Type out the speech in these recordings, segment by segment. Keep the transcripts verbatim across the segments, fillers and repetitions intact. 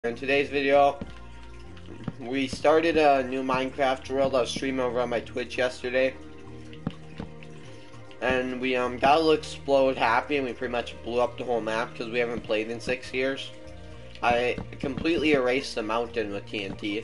In today's video, we started a new Minecraft world. I was streaming over on my Twitch yesterday, and we um got a little explode happy, and we pretty much blew up the whole map because we haven't played in six years. I completely erased the mountain with T N T.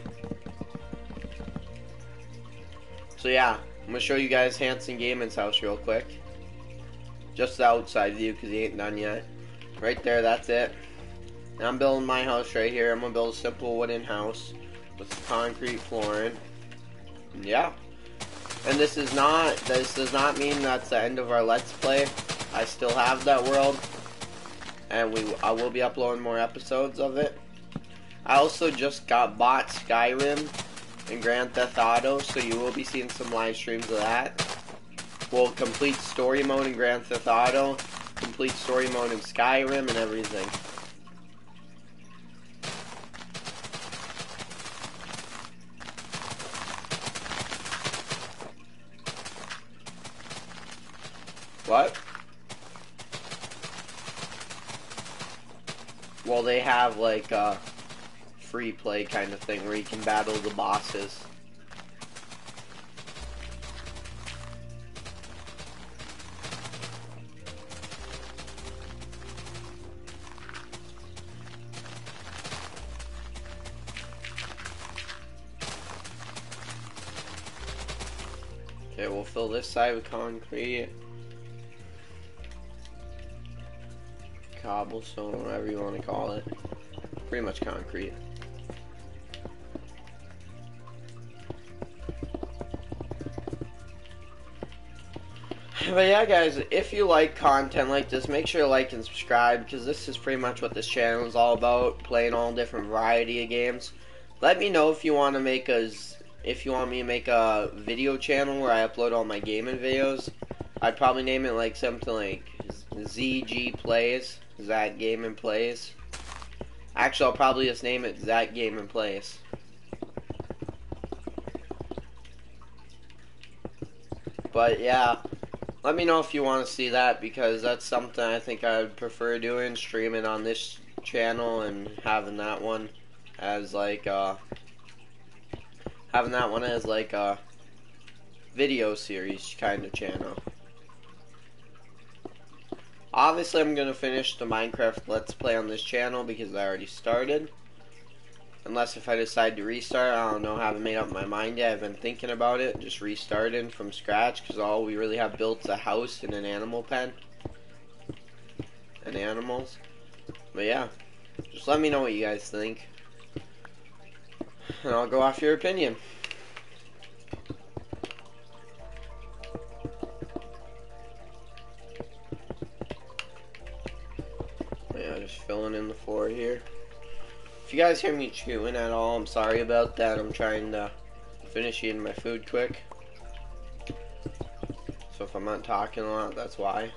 So yeah, I'm gonna show you guys Hansen Gaming's house real quick. Just the outside view because he ain't done yet. Right there, that's it. Now I'm building my house right here. I'm gonna build a simple wooden house with concrete flooring. Yeah. And this is not, this does not mean that's the end of our Let's Play. I still have that world. And we, I will be uploading more episodes of it. I also just got bought Skyrim and Grand Theft Auto, so you will be seeing some live streams of that. We'll complete story mode in Grand Theft Auto, complete story mode in Skyrim, and everything. What? Well, they have like a free play kind of thing where you can battle the bosses. Okay, we'll fill this side with concrete. Cobblestone, whatever you want to call it. Pretty much concrete. But yeah, guys, if you like content like this, make sure to like and subscribe, because this is pretty much what this channel is all about, playing all different variety of games. Let me know if you want to make a, if you want me to make a video channel where I upload all my gaming videos. I'd probably name it like something like Z G Plays. Zach Gaming Plays. Actually, I'll probably just name it Zach Gaming Plays. But yeah, let me know if you want to see that, because that's something I think I would prefer doing, streaming on this channel and having that one as like uh having that one as like a video series kind of channel. Obviously, I'm going to finish the Minecraft Let's Play on this channel because I already started. Unless if I decide to restart, I don't know, I haven't made up my mind yet. I've been thinking about it, just restarting from scratch, because all we really have built is a house and an animal pen. And animals. But yeah, just let me know what you guys think. And I'll go off your opinion. Yeah, just filling in the floor here. If you guys hear me chewing at all, I'm sorry about that. I'm trying to finish eating my food quick. So if I'm not talking a lot, that's why.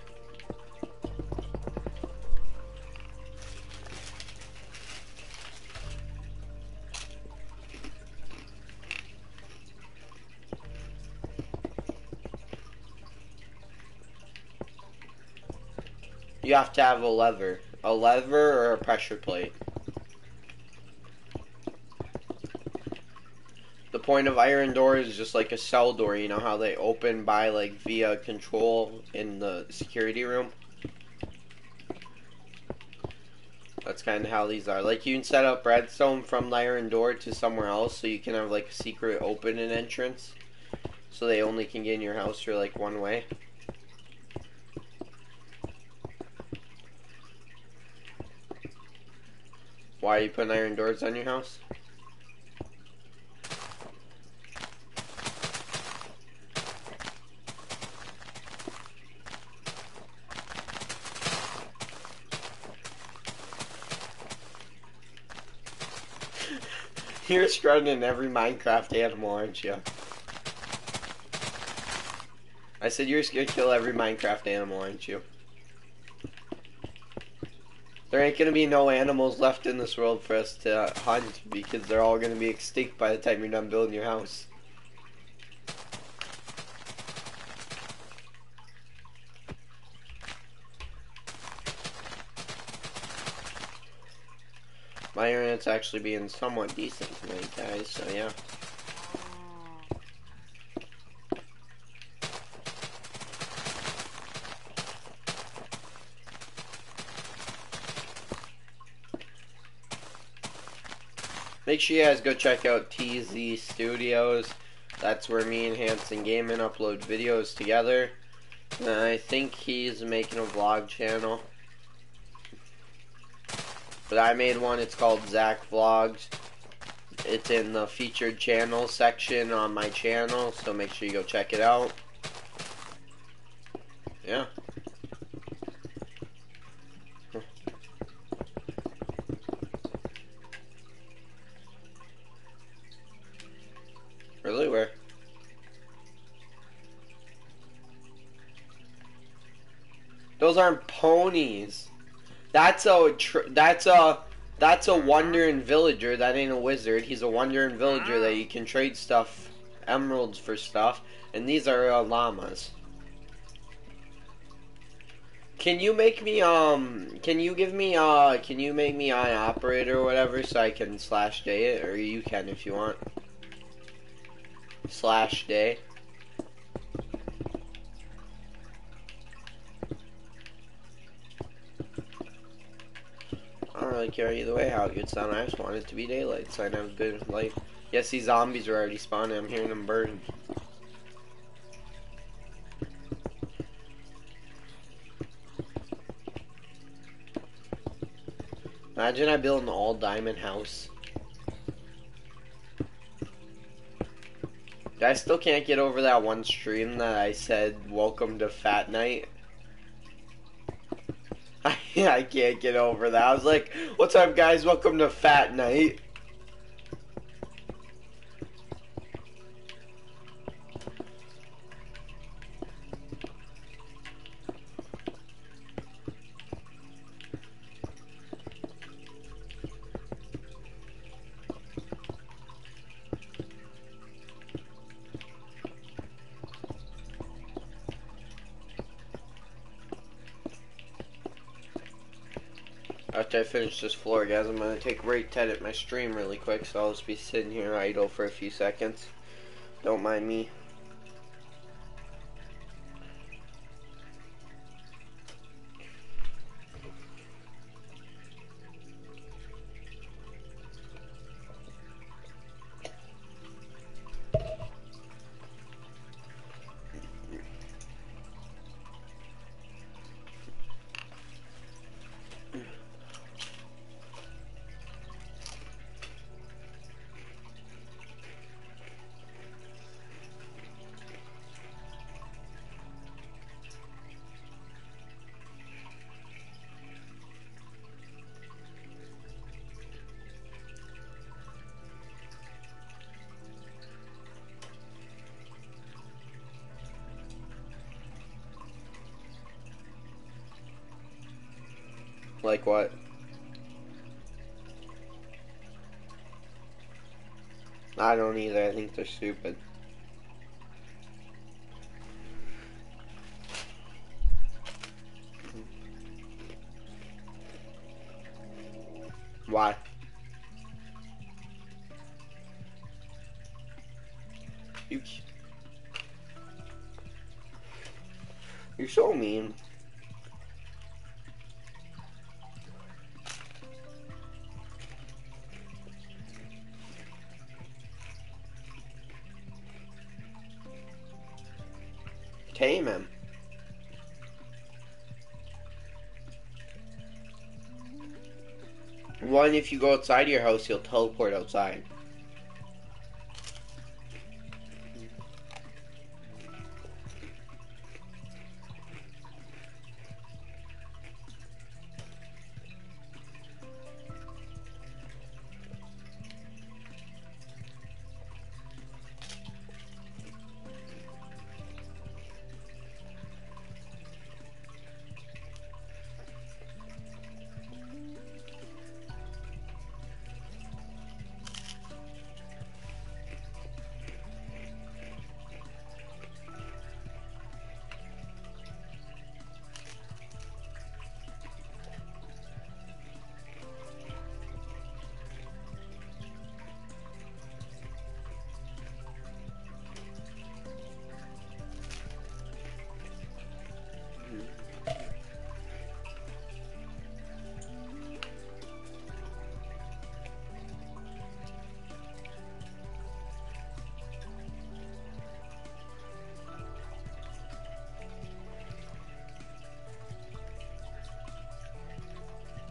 You have to have a lever. A lever or a pressure plate. The point of iron doors is just like a cell door. You know how they open by like via control in the security room? That's kind of how these are. Like, you can set up redstone from the iron door to somewhere else, so you can have like a secret open and entrance. So they only can get in your house through like one way. Why are you putting iron doors on your house? You're scrubbing every Minecraft animal, aren't you? I said you're just gonna kill every Minecraft animal, aren't you? There ain't gonna be no animals left in this world for us to hunt, because they're all gonna be extinct by the time you're done building your house. My internet's actually being somewhat decent tonight, guys, so yeah. Make sure you guys go check out T Z Studios. That's where me and Hansen Gaming upload videos together. And I think he's making a vlog channel. But I made one, it's called Zach Vlogs. It's in the featured channel section on my channel, so make sure you go check it out. Yeah. Really? Where? Those aren't ponies. That's a tr that's a that's a wandering villager. That ain't a wizard. He's a wandering villager that you can trade stuff, emeralds for stuff. And these are uh, llamas. Can you make me um? Can you give me uh? Can you make me an operator or whatever so I can slash day it, or you can if you want. Slash day. I don't really care either way how it gets done. I just want it to be daylight so I have good light. Yes, these zombies are already spawning. I'm hearing them burn. Imagine I build an all diamond house. I still can't get over that one stream that I said, welcome to Fat Night. I, I can't get over that. I was like, what's up guys, welcome to Fat Night. After I finish this floor, guys, I'm going to take rate ten at my stream really quick, so I'll just be sitting here idle for a few seconds. Don't mind me. Like what? I don't either. I think they're stupid. Why? You, you're so mean. Tame him. One, if you go outside your house, he'll teleport outside.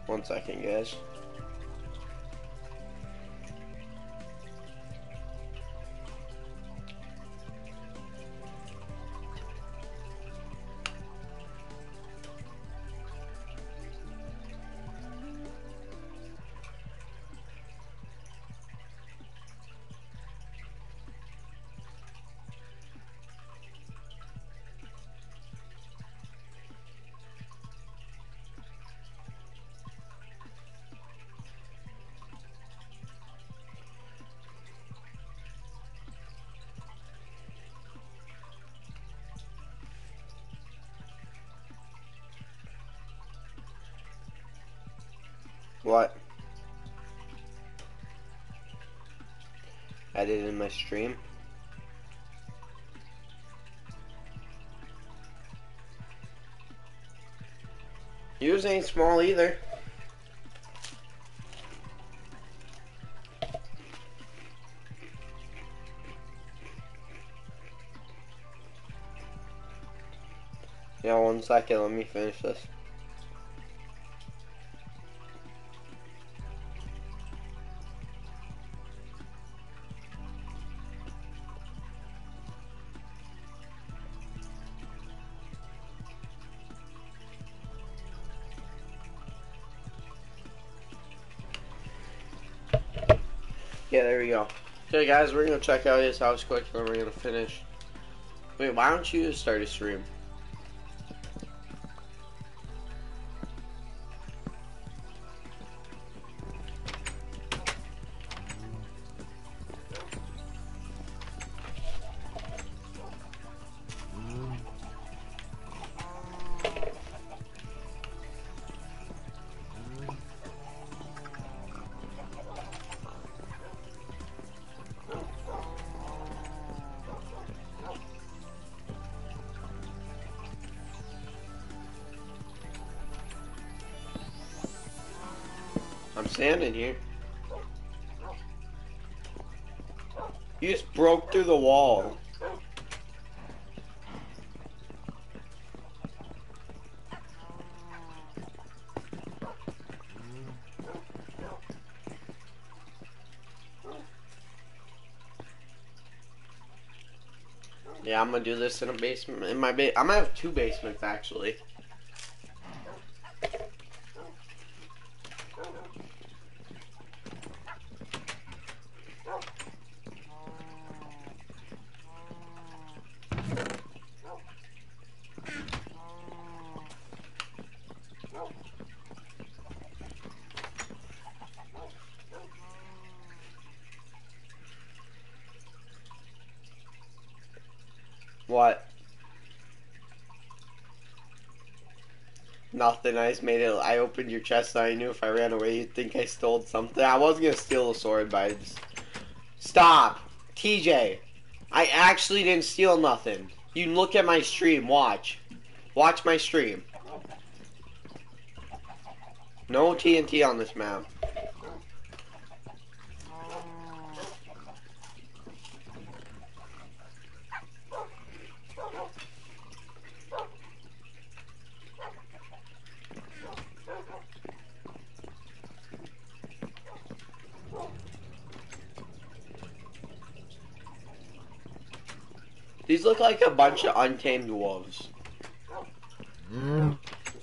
One second, guys. What? I did it in my stream. Yours ain't small either. Yeah, one second, let me finish this. Yeah, there we go. Okay, guys, we're gonna check out his house quick, and then we're gonna finish. Wait, why don't you just start a stream? I'm standing here. You just broke through the wall. Yeah, I'm gonna do this in a basement. In my ba- I'm gonna have two basements actually. What? Nothing. I just made it. I opened your chest and I knew if I ran away you'd think I stole something. I wasn't gonna steal the sword, but I just... Stop! T J! I actually didn't steal nothing. You can look at my stream. Watch. Watch my stream. No T N T on this map. These look like a bunch of untamed wolves. Mm.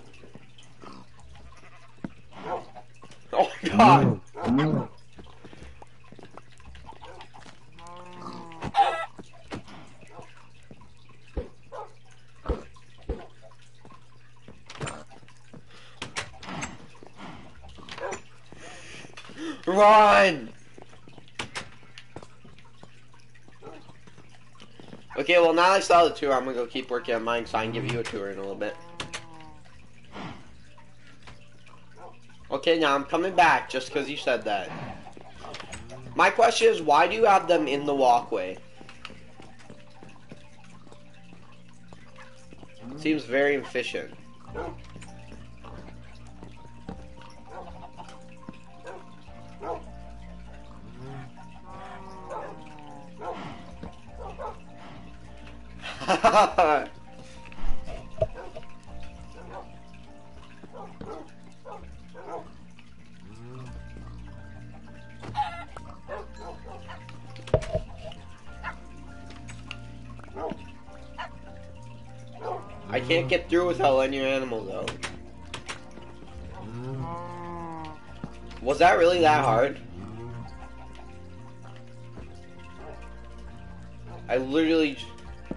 Oh my god! Mm. Run! Okay, well now I saw the tour, I'm gonna go keep working on mine so I can give you a tour in a little bit. Okay, now I'm coming back just because you said that. My question is, why do you have them in the walkway? Seems very efficient. can't get through without letting your animals out. Was that really that hard? I literally j-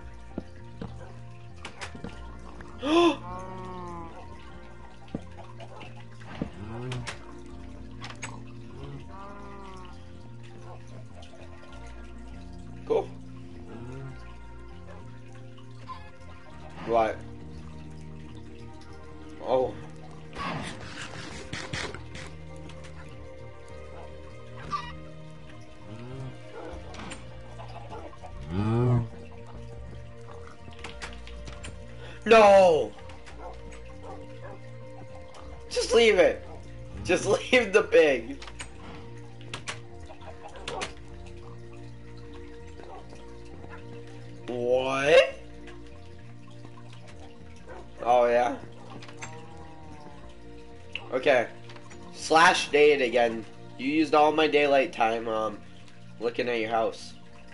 Cool. What? Oh. No! Just leave it. Just leave the pig. What? Oh, yeah? Okay. Slash date again. You used all my daylight time um, looking at your house.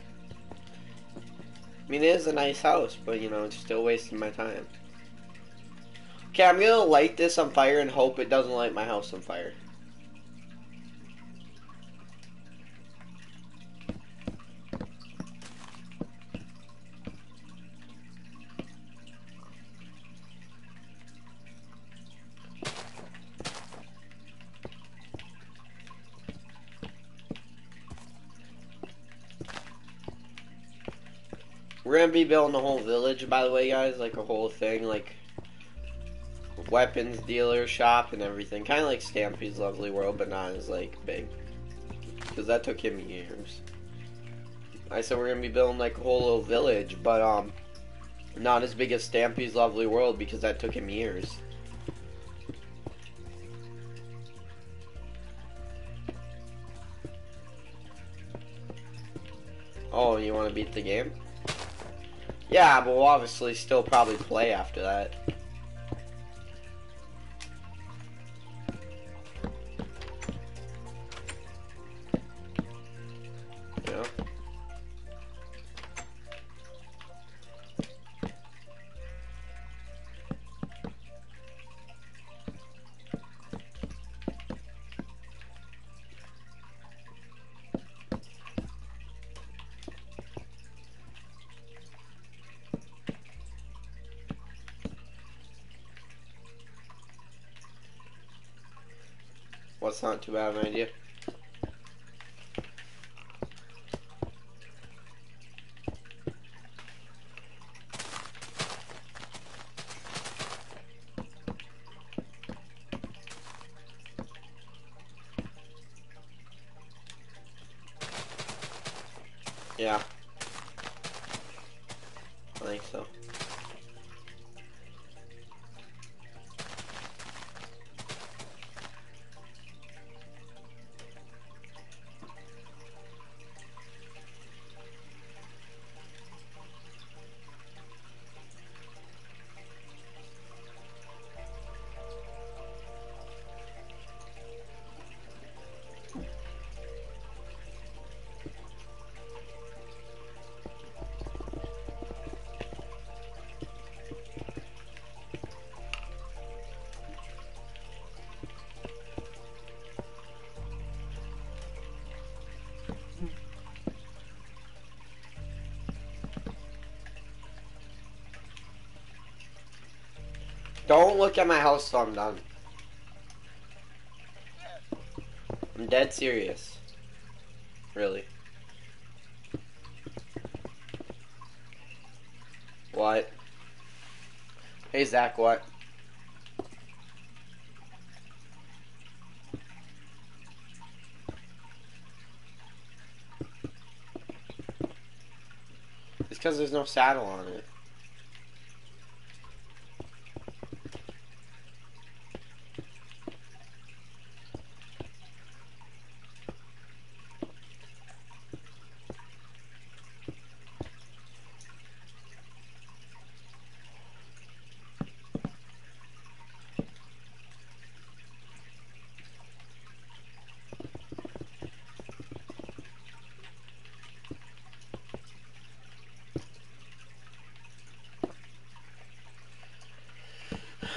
I mean, it is a nice house, but, you know, it's still wasting my time. Okay, I'm gonna light this on fire and hope it doesn't light my house on fire. We're gonna be building a whole village, by the way, guys, like a whole thing, like weapons dealer shop and everything, kind of like Stampy's Lovely World, but not as like big, because that took him years. I said we're gonna be building like a whole little village, but um, not as big as Stampy's Lovely World because that took him years. Oh, you want to beat the game? Yeah, but we'll obviously still probably play after that. Yeah. What's not too bad of an idea? Yeah. I think so. Don't look at my house till I'm done. I'm dead serious. Really. What? Hey, Zach, what? It's because there's no saddle on it.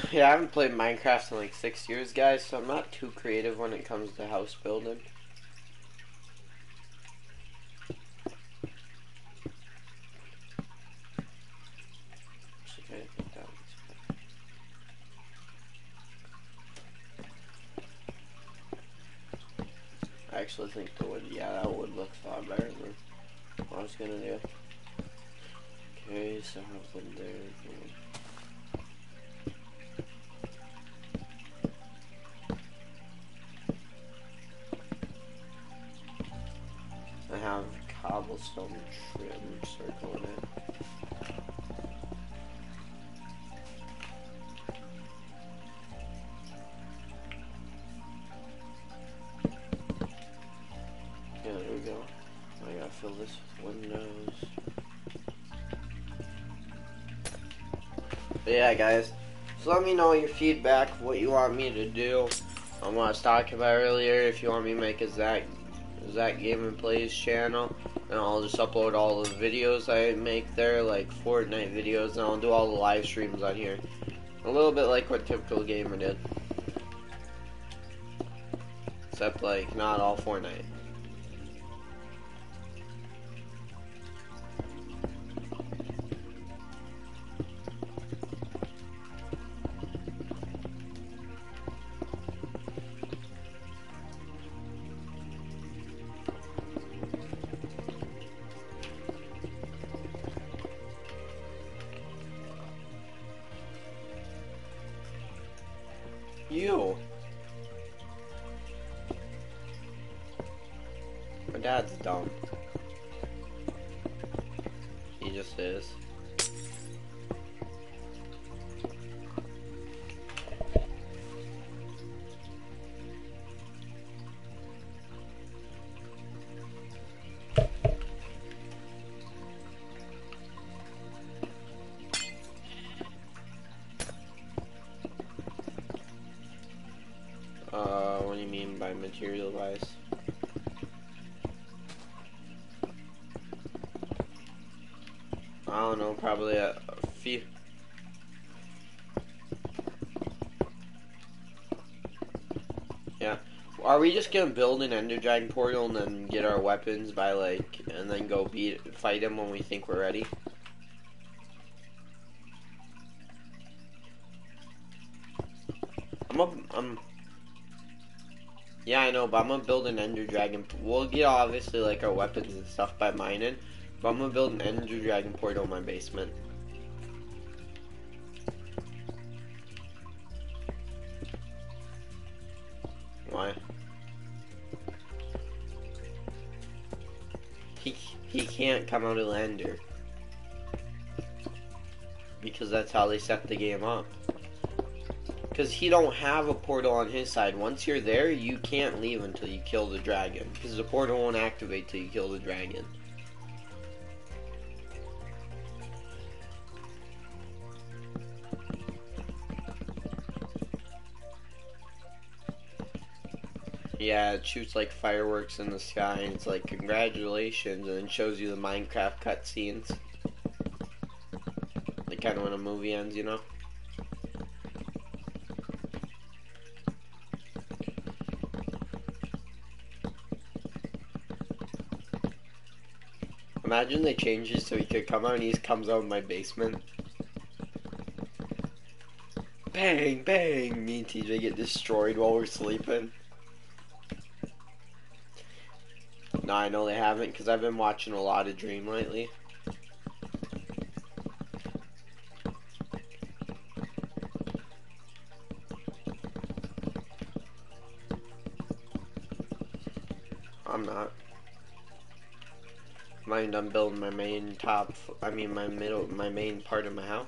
Yeah, I haven't played Minecraft in like six years, guys, so I'm not too creative when it comes to house building. I actually think the wood, yeah, that wood looks a lot better than what I was gonna do. Okay, so I have wood there. I have cobblestone trim circling it. Yeah, there we go. I gotta fill this with windows. But yeah, guys. So let me know your feedback, what you want me to do. On what I was talking about earlier. If you want me to make a Zach, Zach Game and Plays channel, and I'll just upload all the videos I make there, like Fortnite videos, and I'll do all the live streams on here. A little bit like what Typical Gamer did. Except, like, not all Fortnite. You. My dad's dumb. He just is. Uh, what do you mean by material wise? I don't know, probably a, a few. Yeah. Are we just gonna build an Ender Dragon portal and then get our weapons by like, and then go beat, fight him when we think we're ready? I'm a, I'm. Yeah, I know, but I'm gonna build an Ender Dragon. We'll get obviously like our weapons and stuff by mining, but I'm gonna build an Ender Dragon portal in my basement. Why? He he can't come out of the Ender because that's how they set the game up. Because he don't have a portal on his side. Once you're there, you can't leave until you kill the dragon. Because the portal won't activate till you kill the dragon. Yeah, it shoots like fireworks in the sky, and it's like, congratulations, and it shows you the Minecraft cutscenes. Like kind of when a movie ends, you know? Imagine they change it so he could come out and he comes out of my basement. Bang, bang! Me and T J get destroyed while we're sleeping. No, I know they haven't because I've been watching a lot of Dream lately. I'm not. Mind I'm building my main top, I mean my middle, my main part of my house.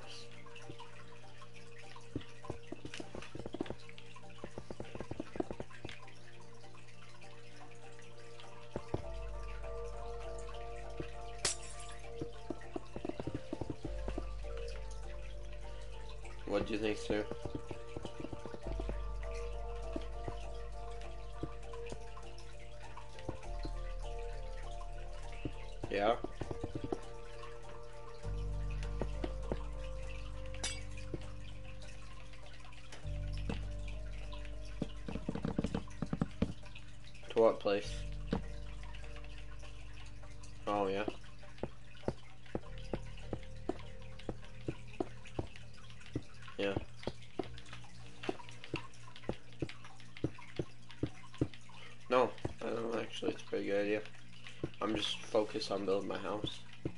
What do you think, sir? Yeah? what place? Oh, yeah. Yeah. No, I don't actually. It's a pretty good idea. I'm just focused on building my house.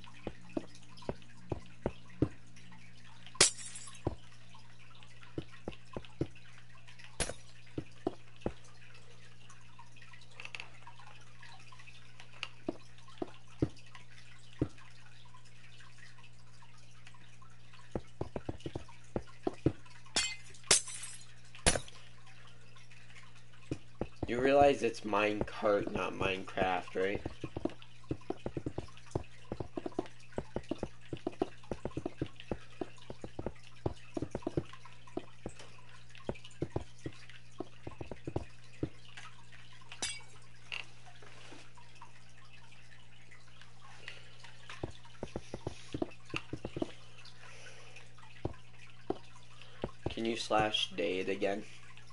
You realize it's Minecart, not Minecarft, right? Can you slash date again?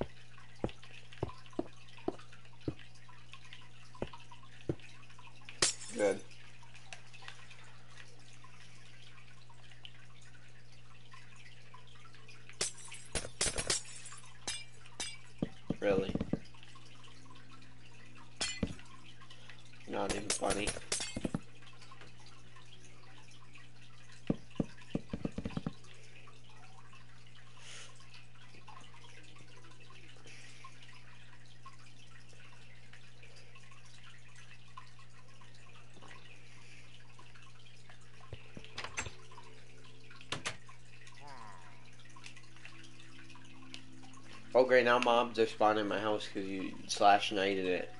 Good. Really? Not even funny. Oh great, now mobs are spawning in my house because you slash knighted it.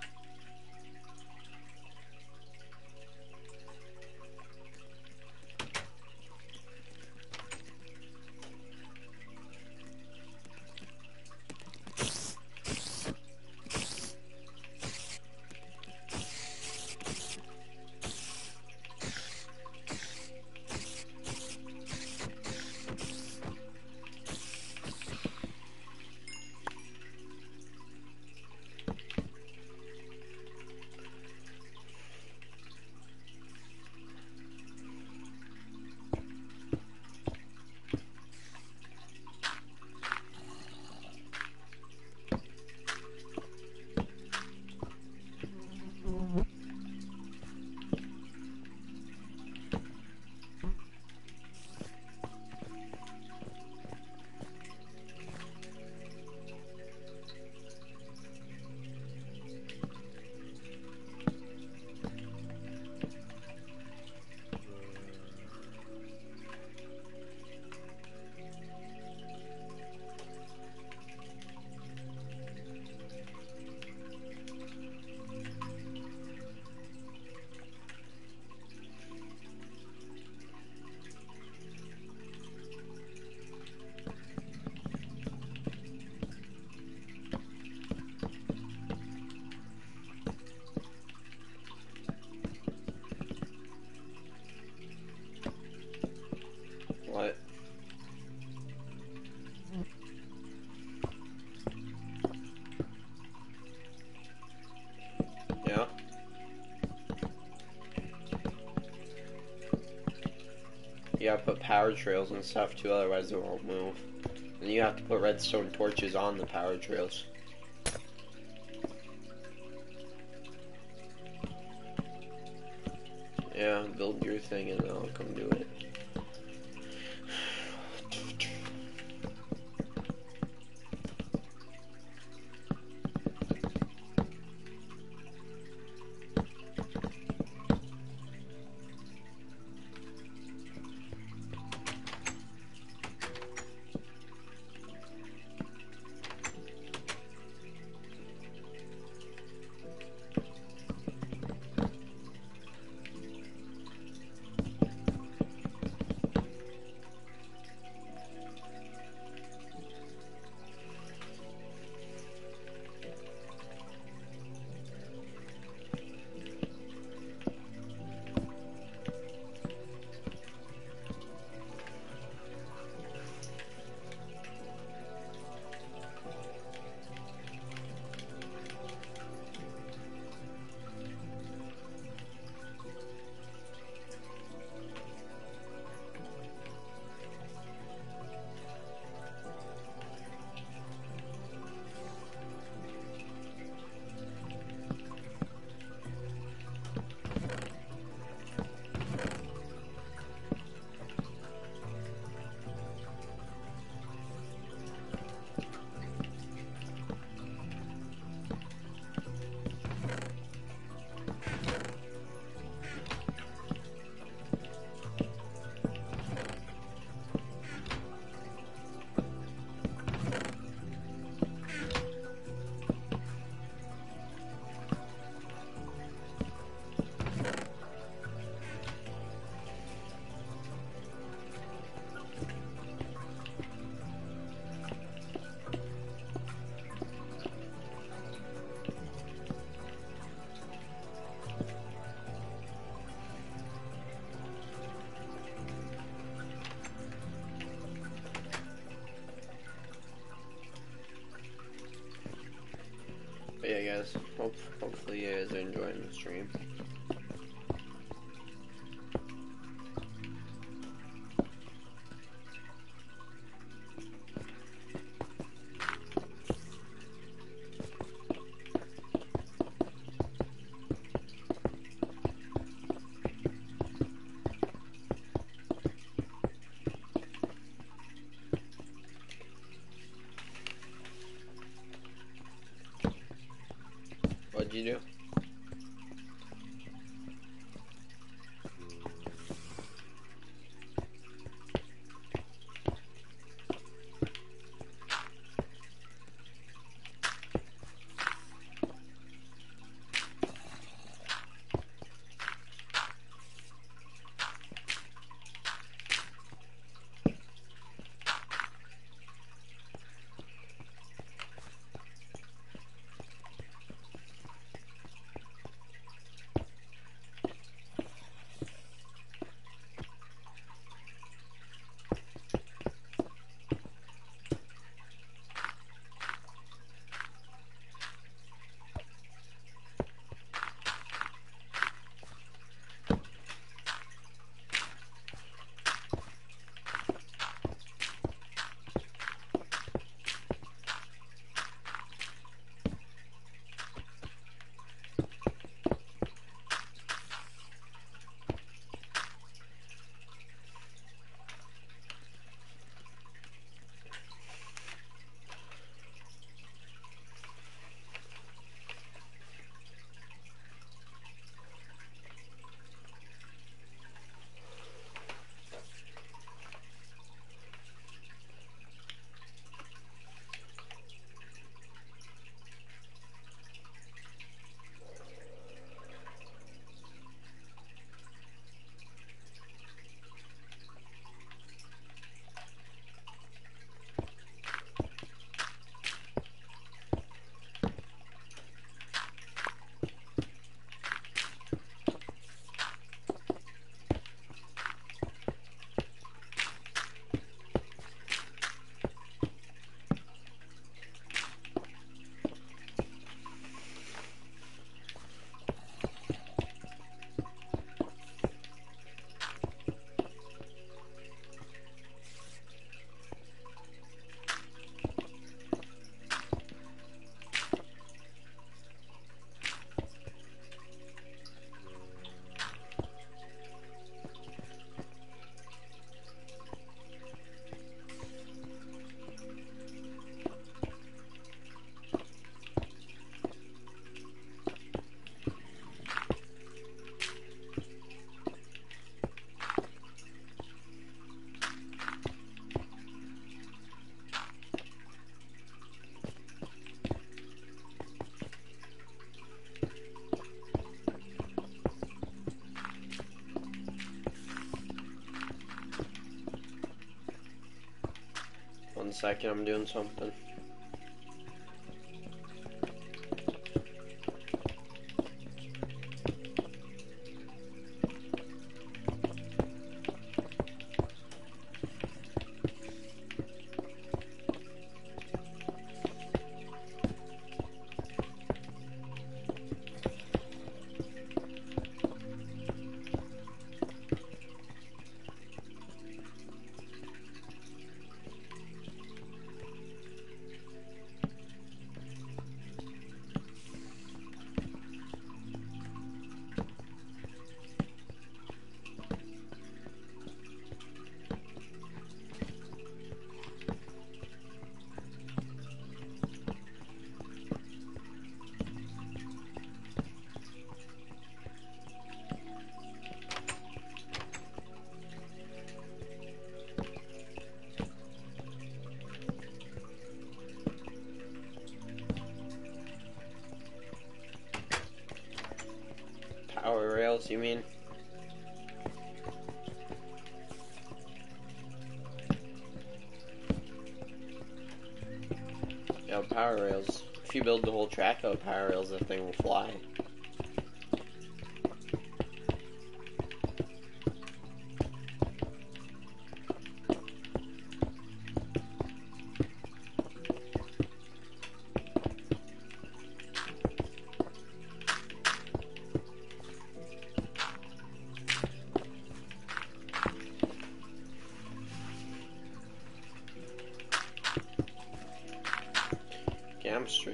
What? Yeah? You gotta put power trails and stuff too, otherwise it won't move. And you have to put redstone torches on the power trails. Yeah, build your thing and then I'll come do it. hope hopefully you guys are enjoying the stream. What'd you do? One second, I'm doing something. Power rails, you mean? Yeah, power rails. If you build the whole track out of power rails, that thing will fly.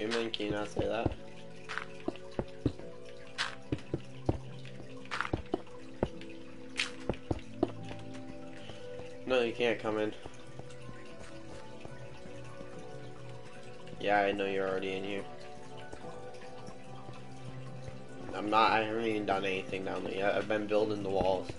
streaming? Can you not say that? No, you can't come in. Yeah, I know you're already in here. I'm not, I haven't even done anything down there yet. I've been building the walls.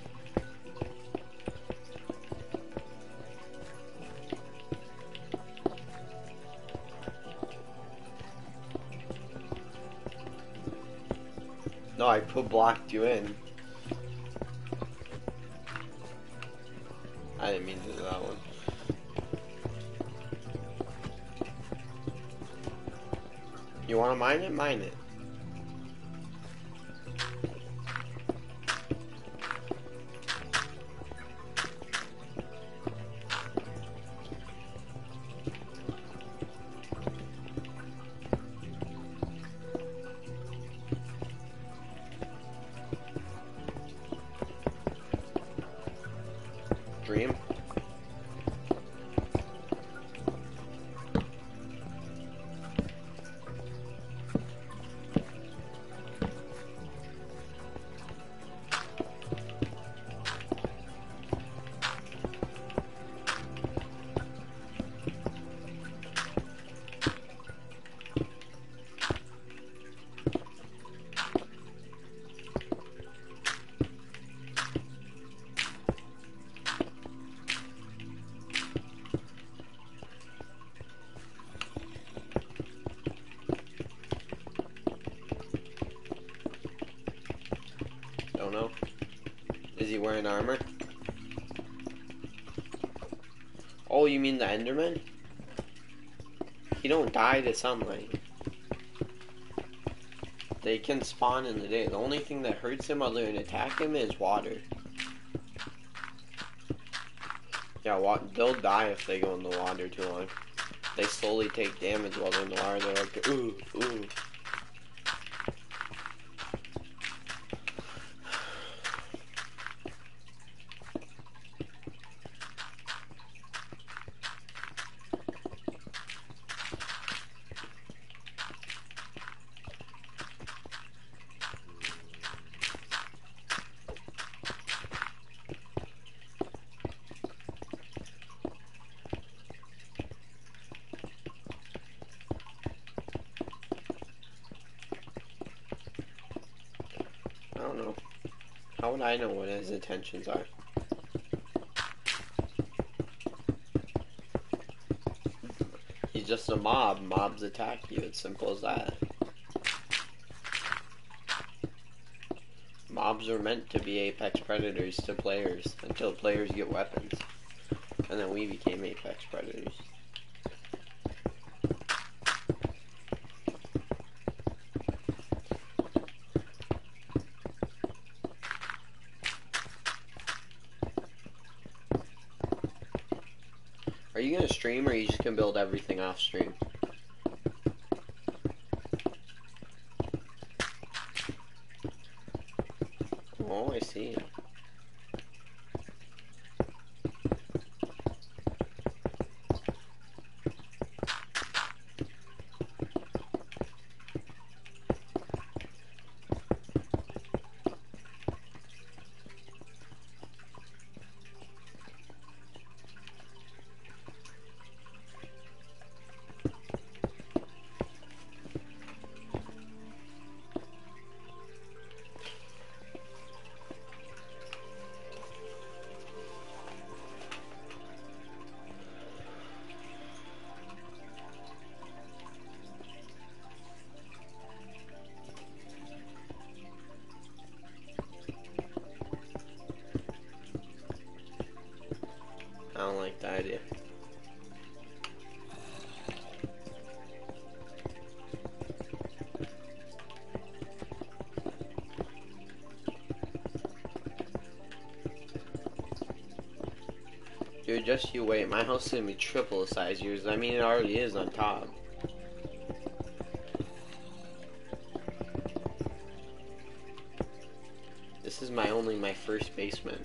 No, I put blocked you in. I didn't mean to do that one. You wanna mine it? Mine it. Dream. Don't know. Is he wearing armor? Oh, you mean the Enderman? He don't die to sunlight. They can spawn in the day. The only thing that hurts him other than attack him is water. Yeah, wa they'll die if they go in the water too long. They slowly take damage while they're in the water. They're like, ooh, ooh. I don't know. How would I know what his intentions are? He's just a mob. Mobs attack you. It's simple as that. Mobs are meant to be apex predators to players until players get weapons. And then we became apex predators. Are you gonna stream or are you just gonna build everything off stream? Oh, I see. I don't like the idea. Dude, just you wait. My house is gonna be triple the size of yours. I mean, it already is on top. This is my only my first basement.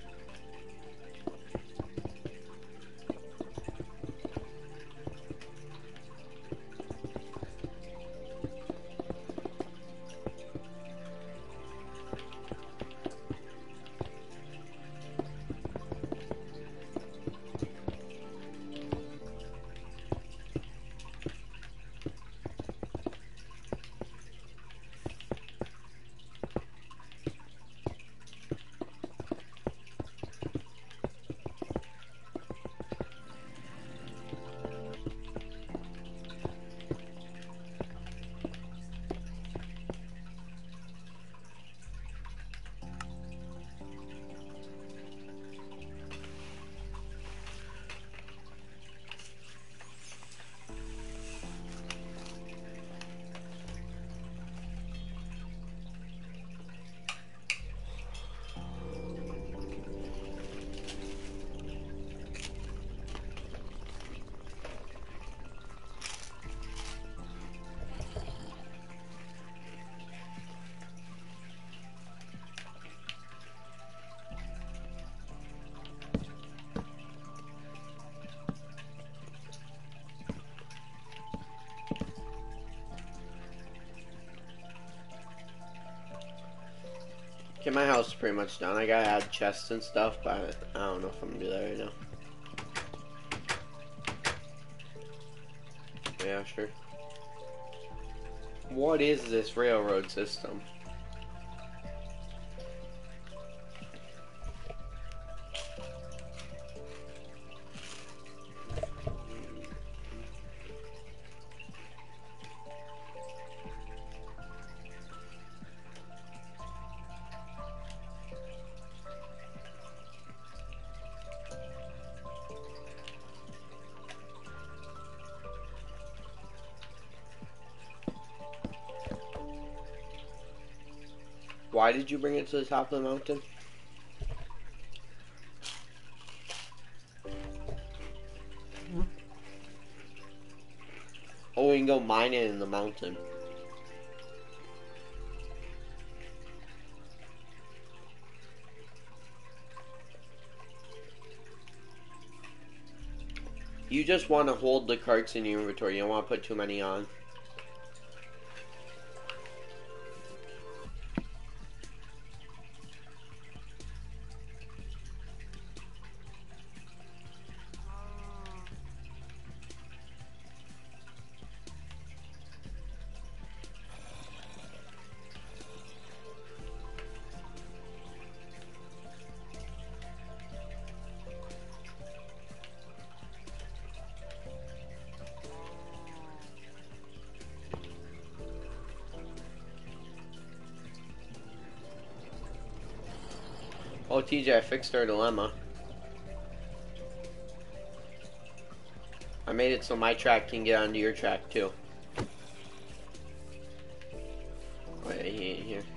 Okay, my house is pretty much done. I gotta add chests and stuff, but I don't know if I'm gonna do that right now. Yeah, sure. What is this railroad system? Why did you bring it to the top of the mountain? Oh, we can go mine it in the mountain. You just want to hold the carts in your inventory. You don't want to put too many on. Oh, T J, I fixed our dilemma. I made it so my track can get onto your track, too. Wait, he ain't here.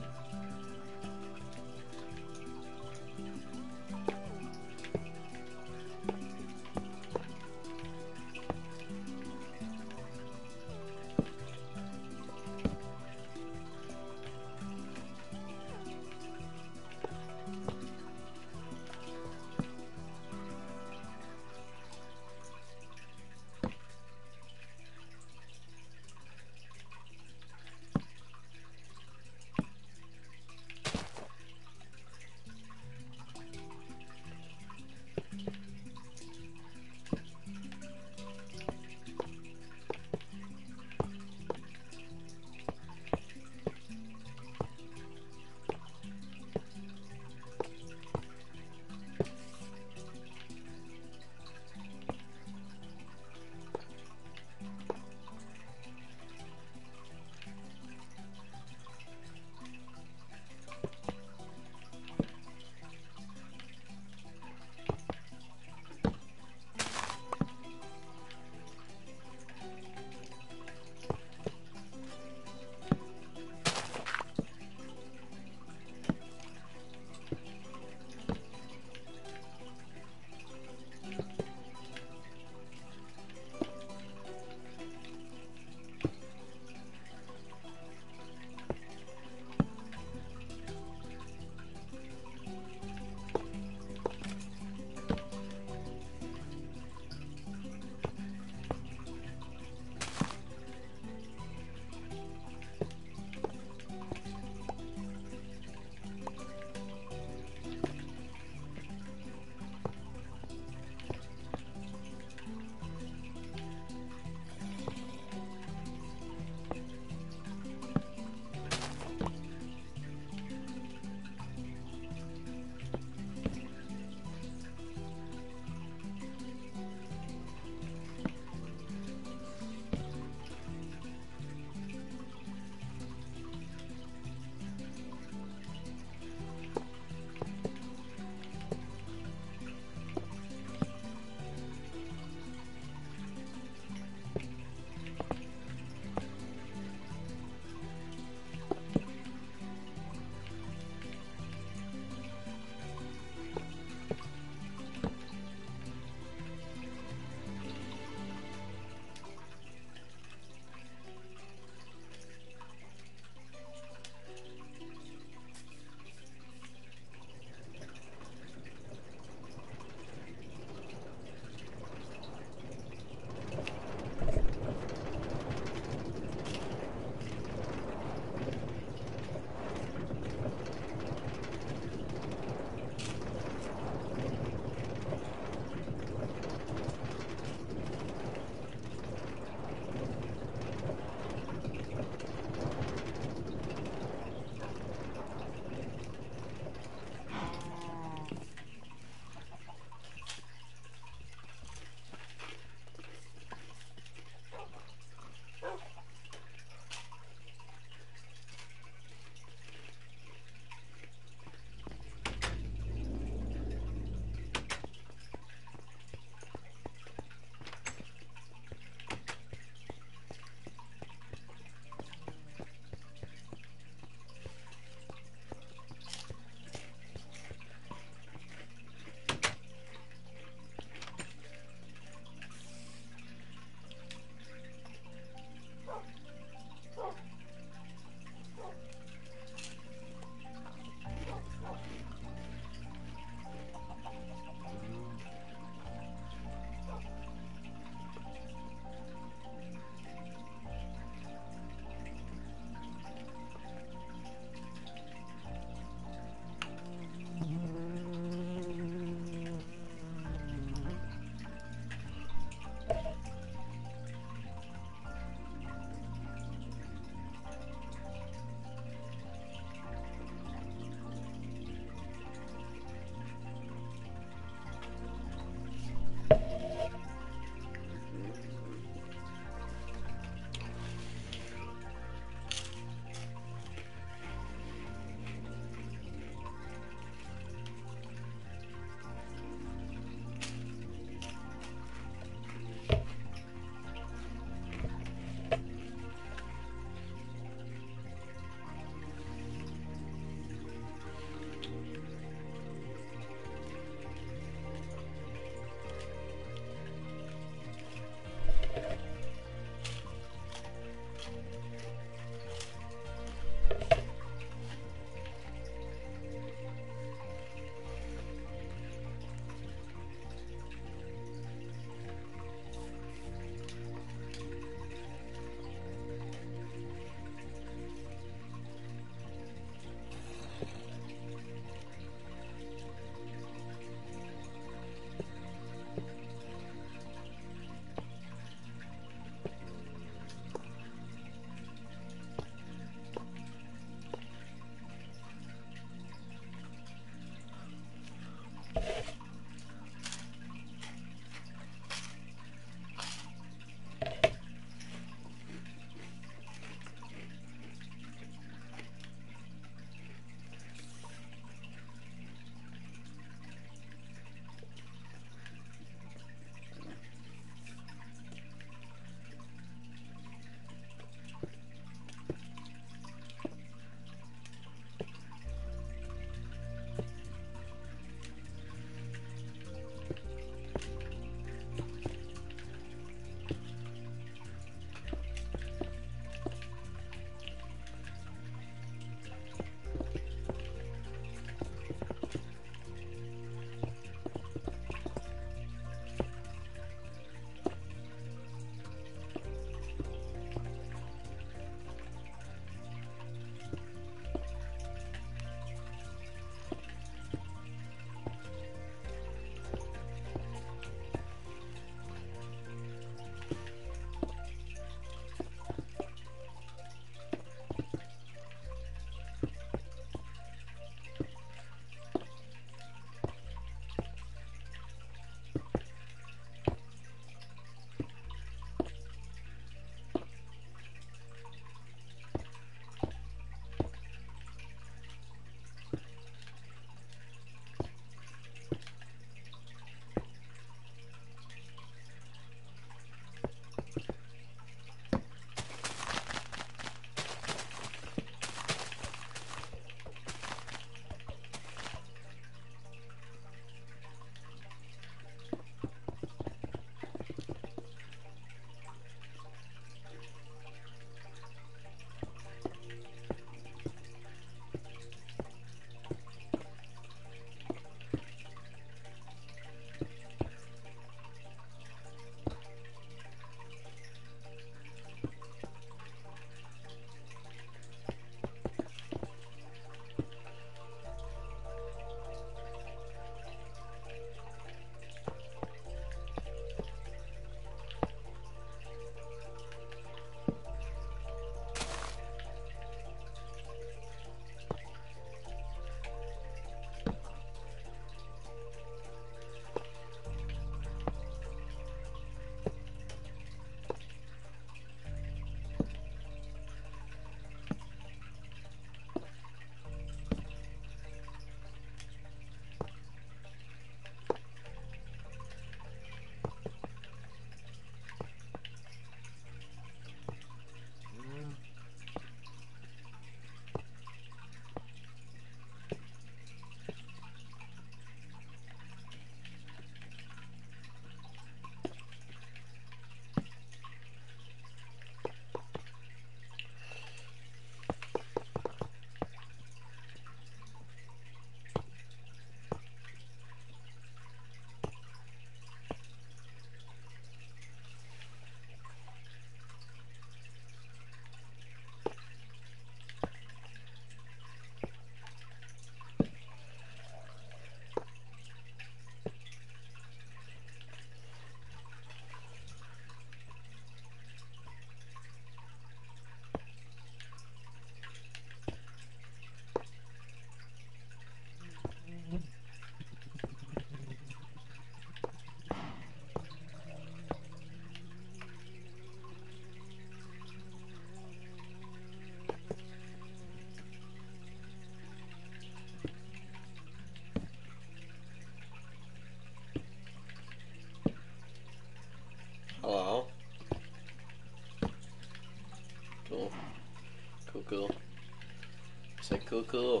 cool. It's like cool, cool.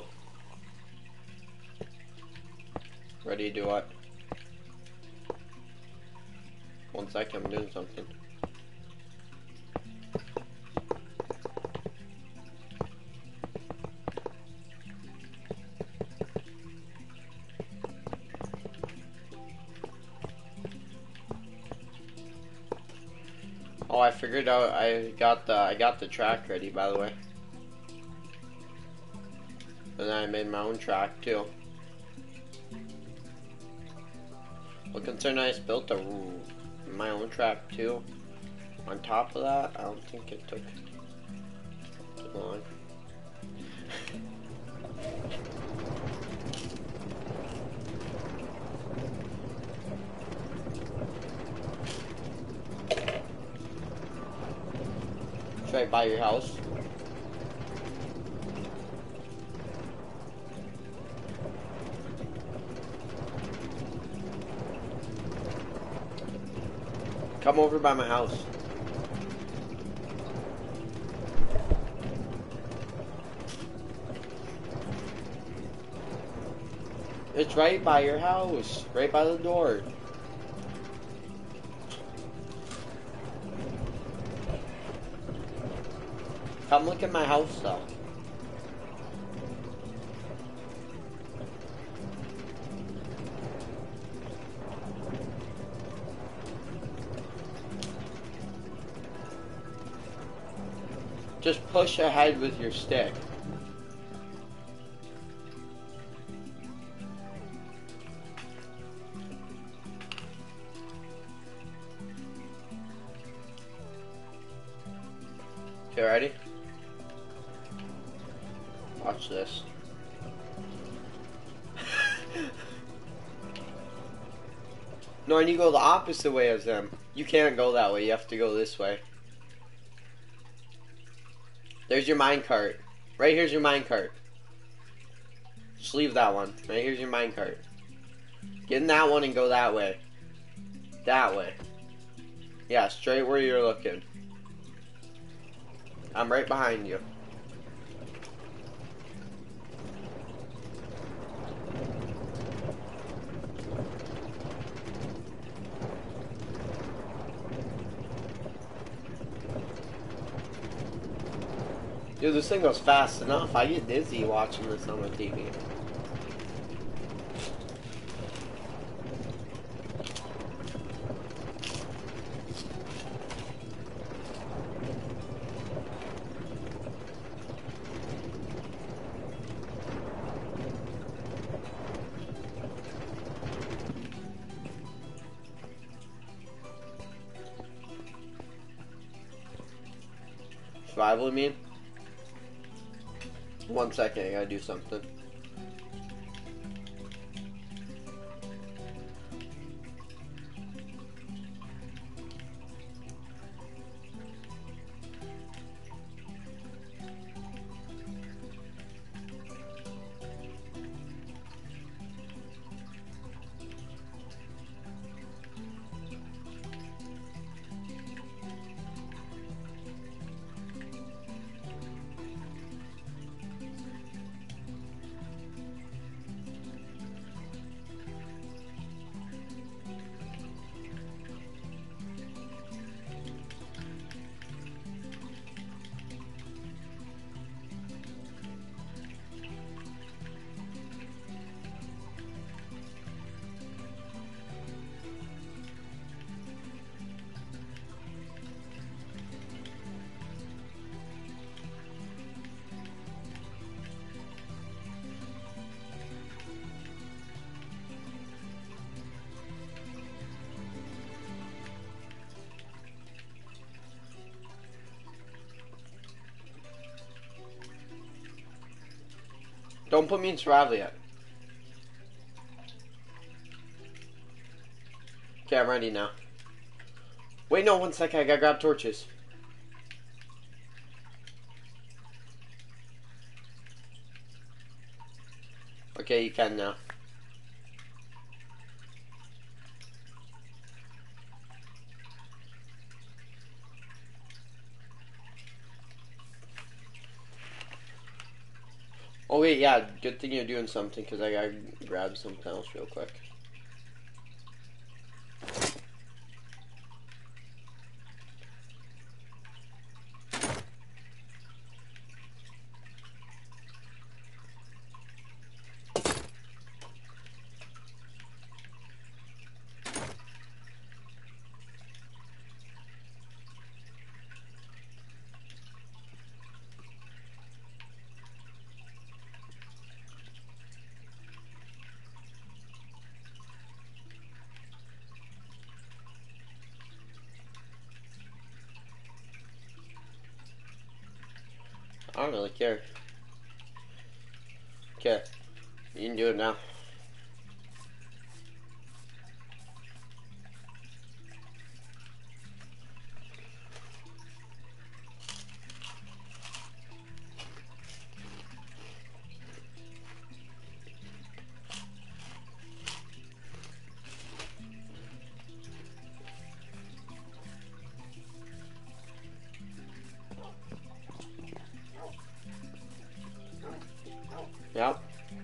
Ready to do what? One second, I'm doing something. Oh, I figured out. I got the I got the track ready, by the way. And then I made my own track too. Well, considering I just built a my own track too. On top of that, I don't think it took too long. It's right by your house. Come over by my house. It's right by your house. Right by the door. Come look at my house though. Just push ahead with your stick. Okay, ready? Watch this. No, I need to go the opposite way as them. You can't go that way, you have to go this way. There's your minecart. Right here's your minecart. Just leave that one. Right here's your minecart. Get in that one and go that way. That way. Yeah, straight where you're looking. I'm right behind you. Dude, this thing goes fast enough. I get dizzy watching this on the T V. Survival, you mean? One second, I gotta do something. Don't put me in survival yet. Okay, I'm ready now. Wait, no, one second. I gotta grab torches. Okay, you can now. Oh wait, yeah, good thing you're doing something because I gotta grab something else real quick. I don't really care. Okay, you can do it now. Yep.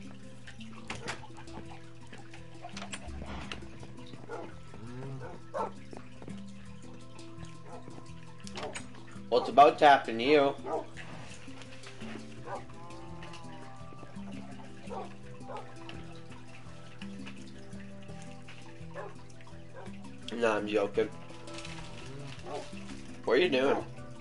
Well, it's about to happen to you. No, I'm joking. What are you doing?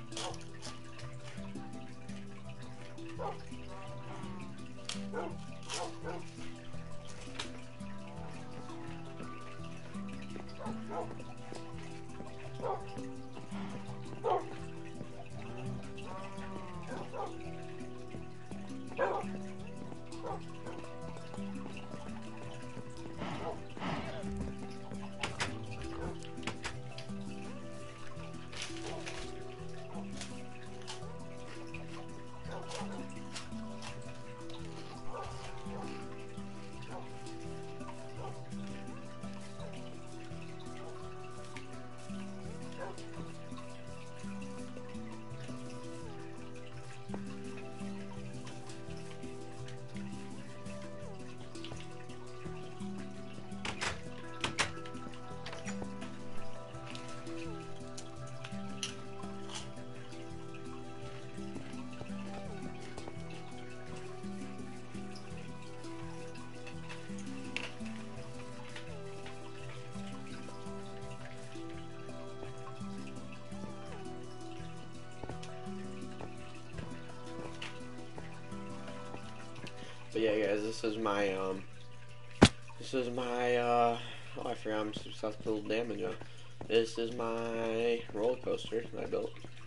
But yeah, guys, this is my, um, this is my, uh, oh, I forgot I'm supposed to build damage on. This is my roller coaster that I built.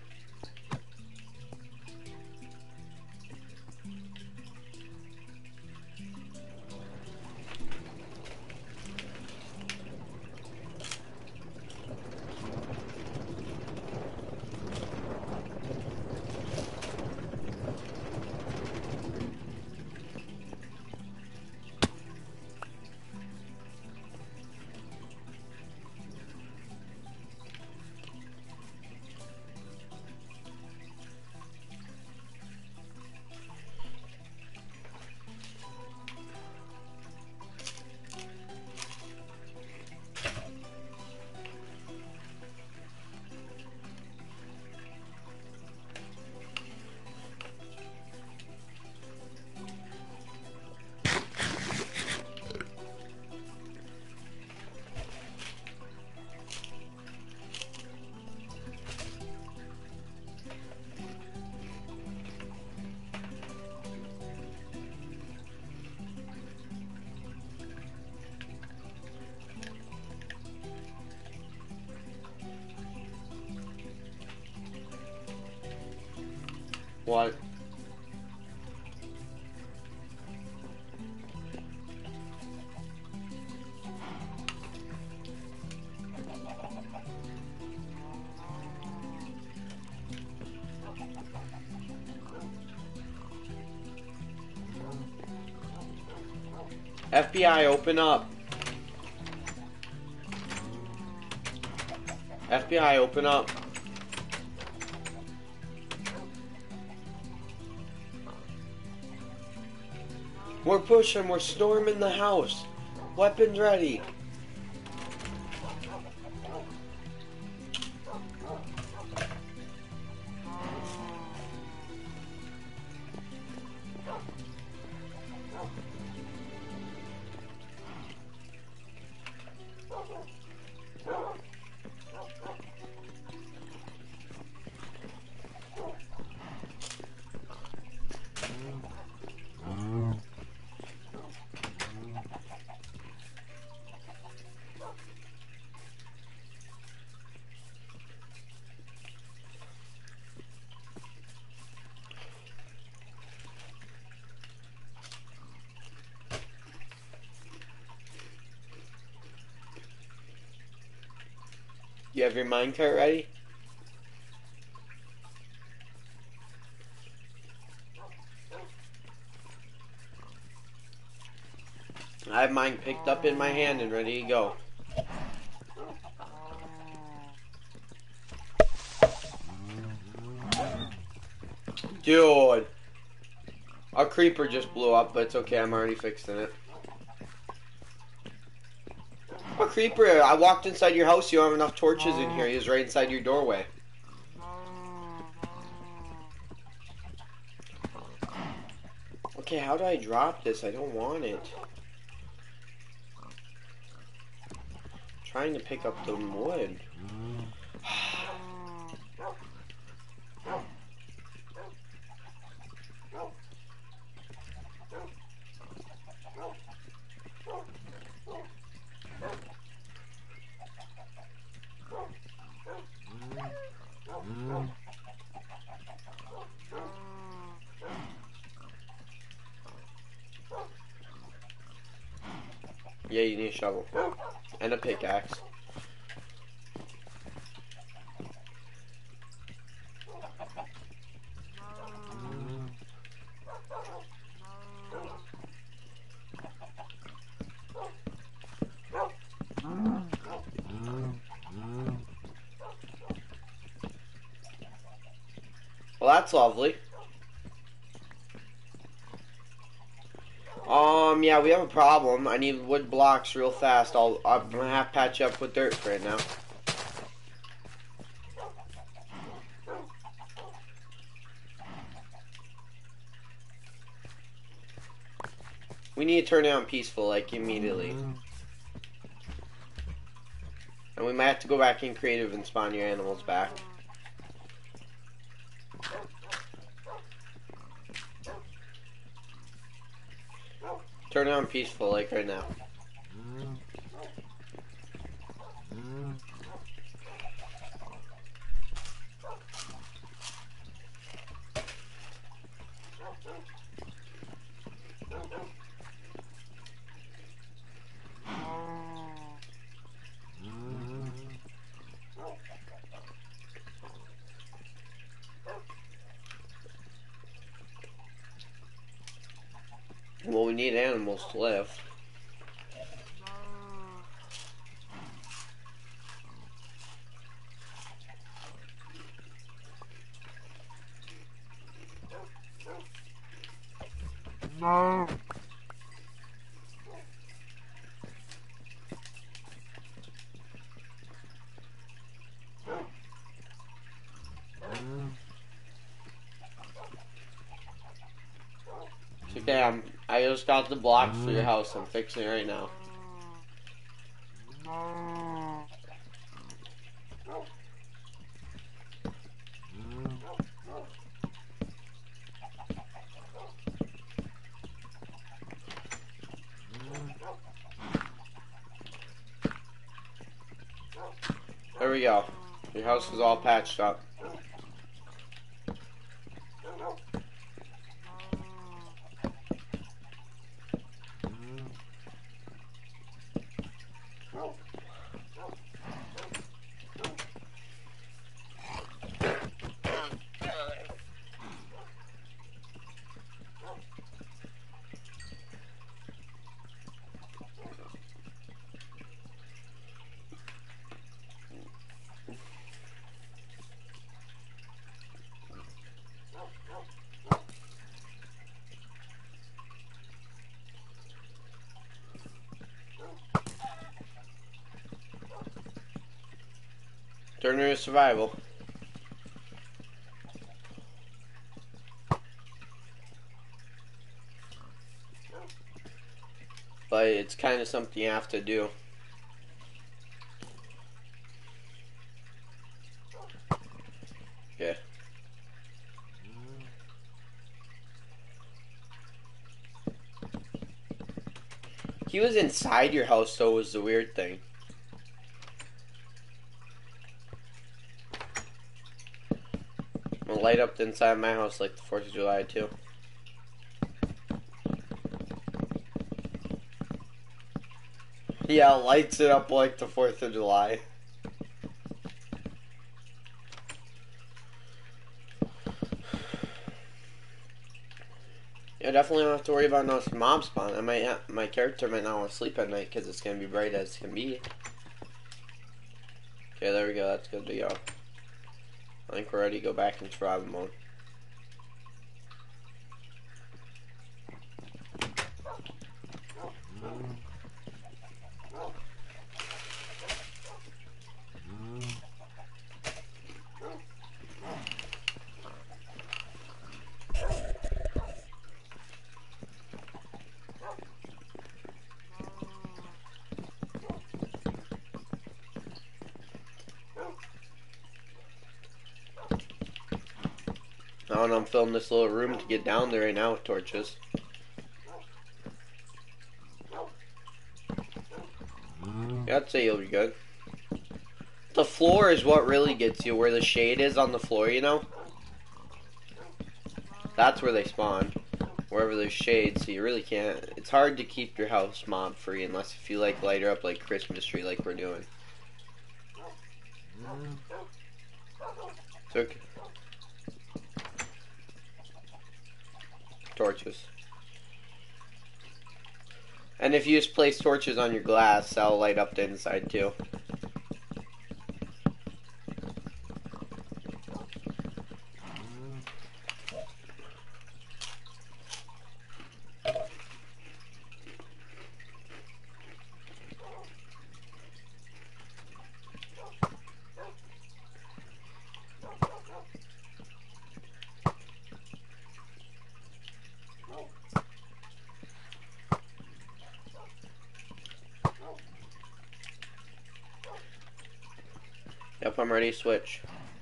What? F B I, open up. F B I, open up. We're pushing. We're storming the house. Weapons ready. You have your minecart ready? I have mine picked up in my hand and ready to go. Dude! Our creeper just blew up, but it's okay, I'm already fixing it. A creeper, I walked inside your house, you don't have enough torches in here, he was right inside your doorway. Okay, how do I drop this? I don't want it. I'm trying to pick up the wood. Yeah, you need a shovel. And a pickaxe. Well, that's lovely. Um, yeah, we have a problem. I need wood blocks real fast. I'll, I'm gonna have to patch up with dirt for it now. We need to turn it on peaceful, like, immediately. And we might have to go back in creative and spawn your animals back. Turn it on peaceful, like right now. Well, we need animals to live. No. Okay, I'm, I just got the blocks for your house. I'm fixing it right now. There we go. Your house is all patched up. Turn into survival. But it's kind of something you have to do. Yeah. He was inside your house, though, was the weird thing. I'm gonna light up the inside of my house like the fourth of July, too. Yeah, lights it up like the fourth of July. Yeah, definitely don't have to worry about no mob spawn. I might, not, my character might not want to sleep at night because it's gonna be bright as can be. Okay, there we go. That's good to go. I think we're ready to go back in survival mode. Now I'm filling this little room to get down there right now with torches. Yeah, I'd say you'll be good. The floor is what really gets you, where the shade is on the floor, you know? That's where they spawn. Wherever there's shade, so you really can't. It's hard to keep your house mob free unless if you like light her up like Christmas tree like we're doing. So, torches. And if you just place torches on your glass, that'll light up the inside too. Yep, I'm ready to switch.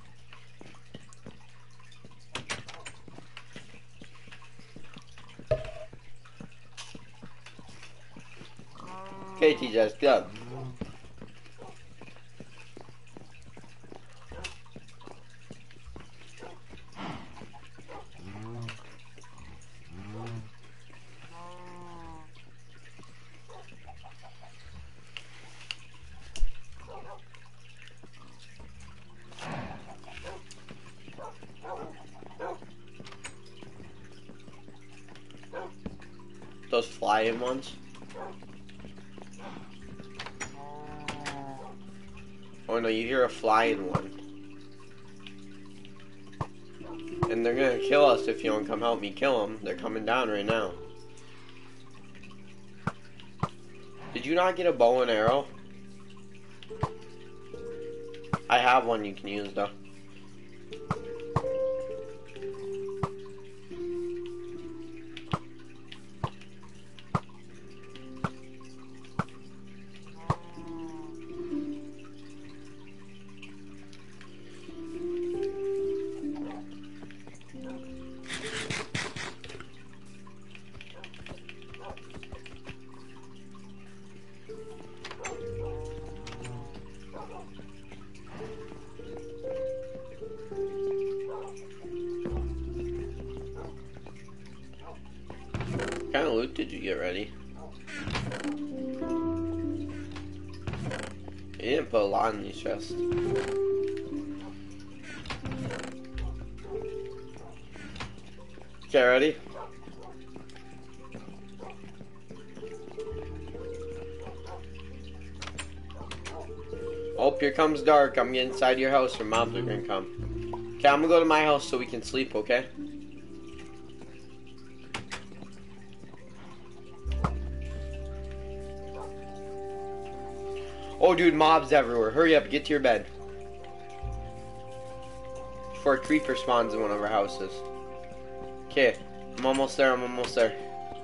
Okay, T J, go. Those flying ones. Oh no, you hear a flying one. And they're gonna kill us if you don't come help me kill them. They're coming down right now. Did you not get a bow and arrow? I have one you can use though. What kind of loot did you get ready? You didn't put a lot in these chests. Okay, ready? Oh, here comes dark. I'm getting inside your house or mobs are gonna come. Okay, I'm gonna go to my house so we can sleep, okay? Oh, dude, mobs everywhere. Hurry up, get to your bed. before a creeper spawns in one of our houses. Okay, I'm almost there, I'm almost there.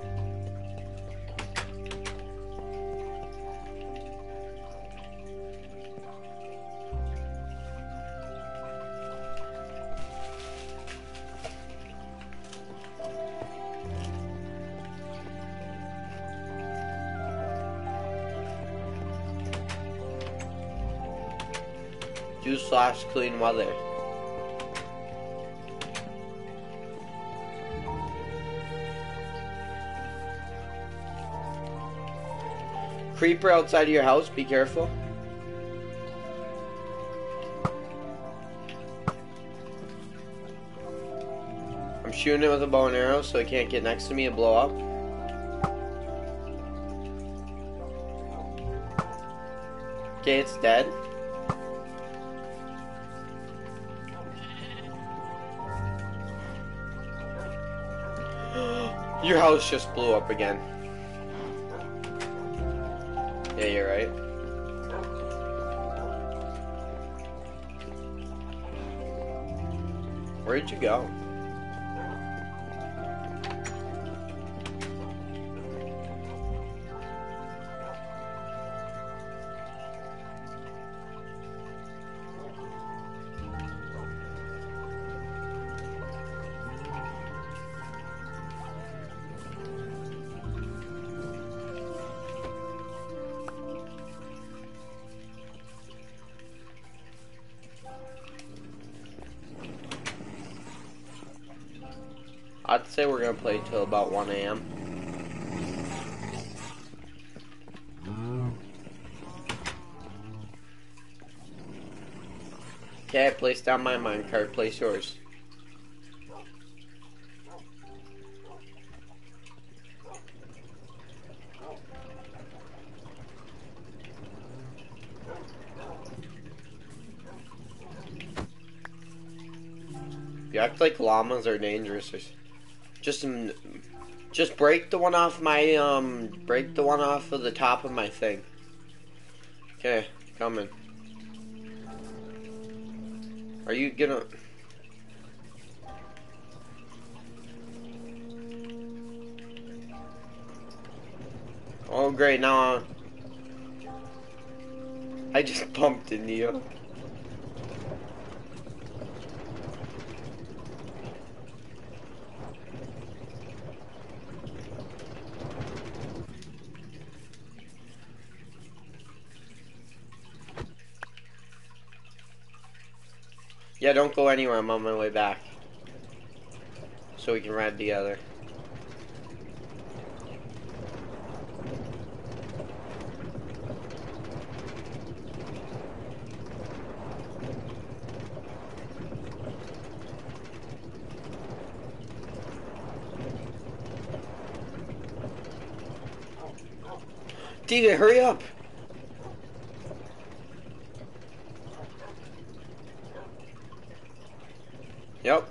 Do slash clean weather. Creeper outside of your house, be careful. I'm shooting it with a bow and arrow so it can't get next to me and blow up. Okay, it's dead. Your house just blew up again. Yeah, you're right. Where'd you go? I'd say we're gonna play till about one A M Okay, I placed down my minecart, place yours. You act like llamas are dangerous. Just, just break the one off my, um, break the one off of the top of my thing. Okay, coming. Are you gonna... Oh great, now I just bumped into you. Yeah, don't go anywhere, I'm on my way back. So we can ride together. D J, hurry up! Yep.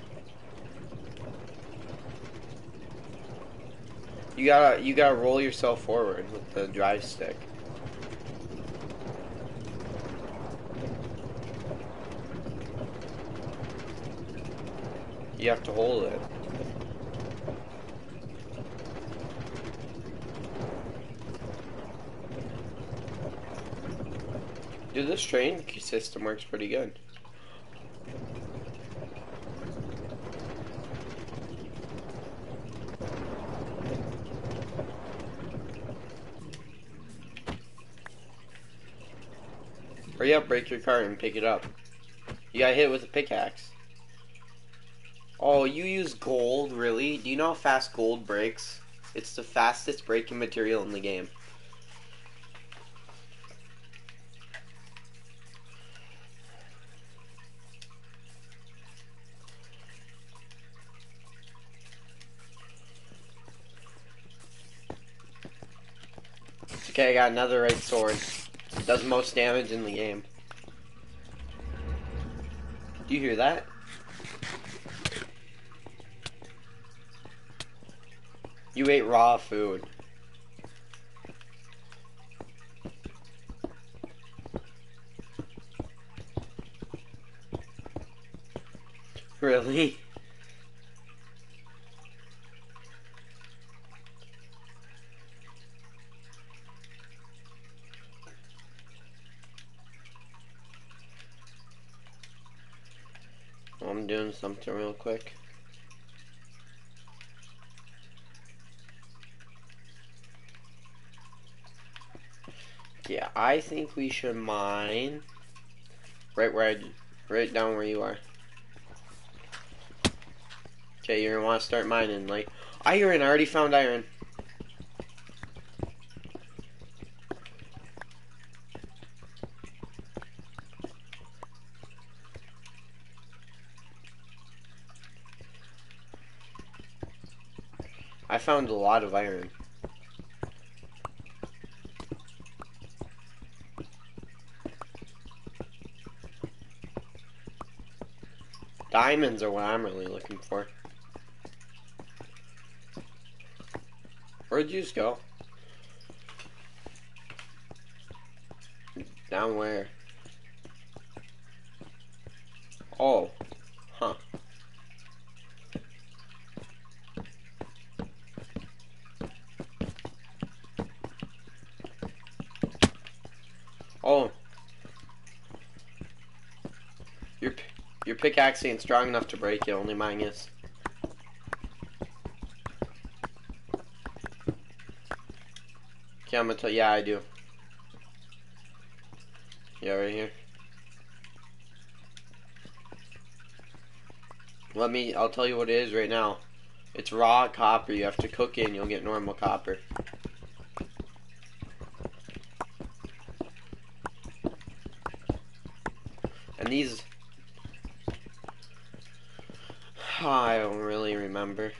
You gotta, you gotta roll yourself forward with the drive stick. You have to hold it. Dude, this train system works pretty good. Hurry up, break your car and pick it up. You got hit with a pickaxe. Oh, you use gold, really? Do you know how fast gold breaks? It's the fastest breaking material in the game. Okay, I got another red sword. It does most damage in the game. Do you hear that? You ate raw food. Really? I'm doing something real quick. Yeah, I think we should mine right where I, right down where you are. Okay, you're gonna want to start mining. Like iron, I already found iron. I found a lot of iron. Diamonds are what I'm really looking for. Where'd you just go? Down where? Oh. Huh. Oh. Your, your pickaxe ain't strong enough to break it, only mine is. Okay, I'm gonna tell, yeah, I do. Yeah, right here. Let me, I'll tell you what it is right now. It's raw copper. You have to cook it and you'll get normal copper. And these, I don't really remember.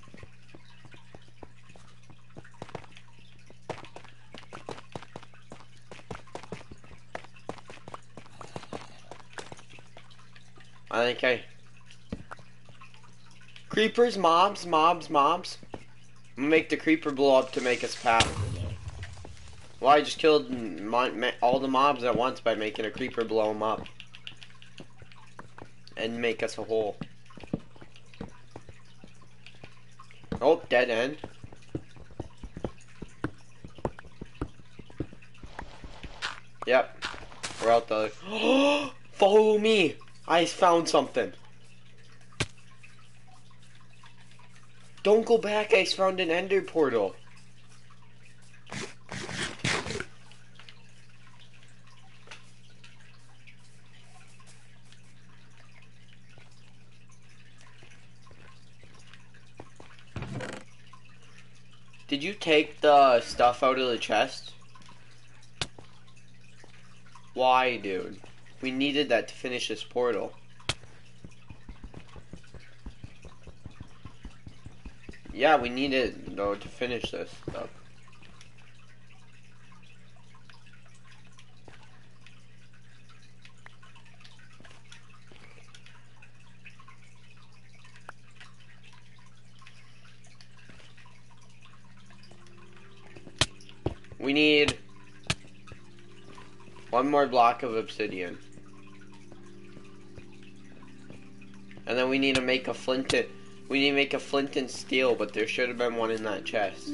I think I... Creepers, mobs, mobs, mobs. I'm gonna make the creeper blow up to make us path. Well, I just killed all the mobs at once by making a creeper blow them up. And make us a hole. Oh, dead end. Yep. We're out the... Follow me! I found something. Don't go back, I found an ender portal. Did you take the stuff out of the chest? Why, dude? We needed that to finish this portal. Yeah, we need it, though, to finish this stuff. We need one more block of obsidian. And then we need to make a flint and, we need to make a flint and steel, but there should have been one in that chest.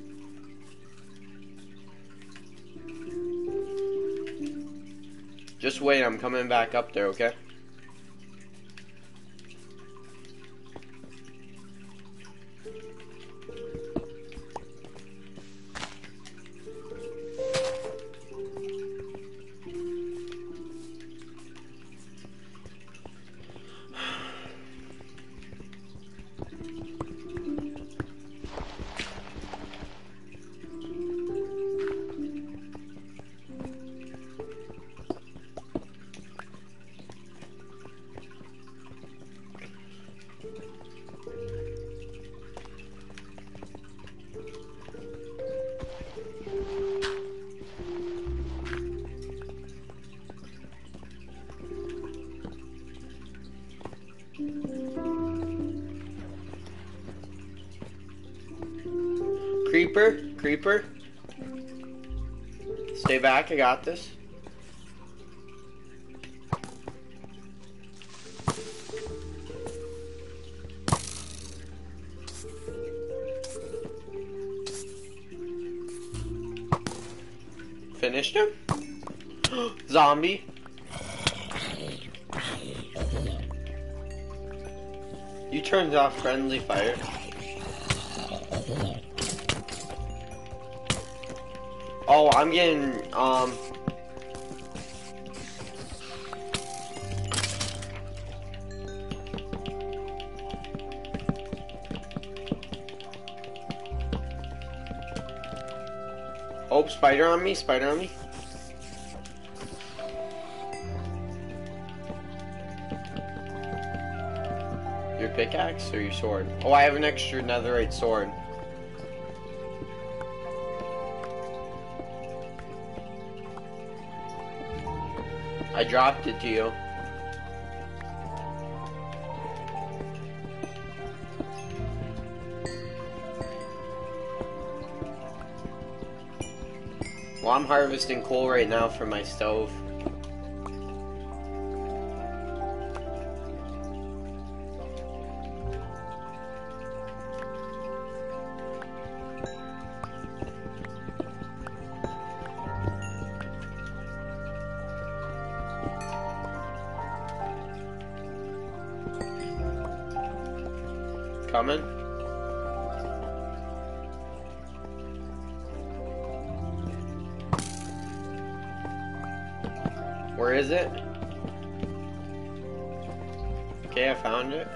Just wait, I'm coming back up there, okay? Creeper, creeper. Stay back, I got this. finished him? Zombie. You turned off friendly fire. Oh, I'm getting, um... Oh, spider on me, spider on me. Your pickaxe or your sword? Oh, I have an extra netherite sword. I dropped it to you. Well, I'm harvesting coal right now for my stove. Coming? Where is it? Okay, I found it.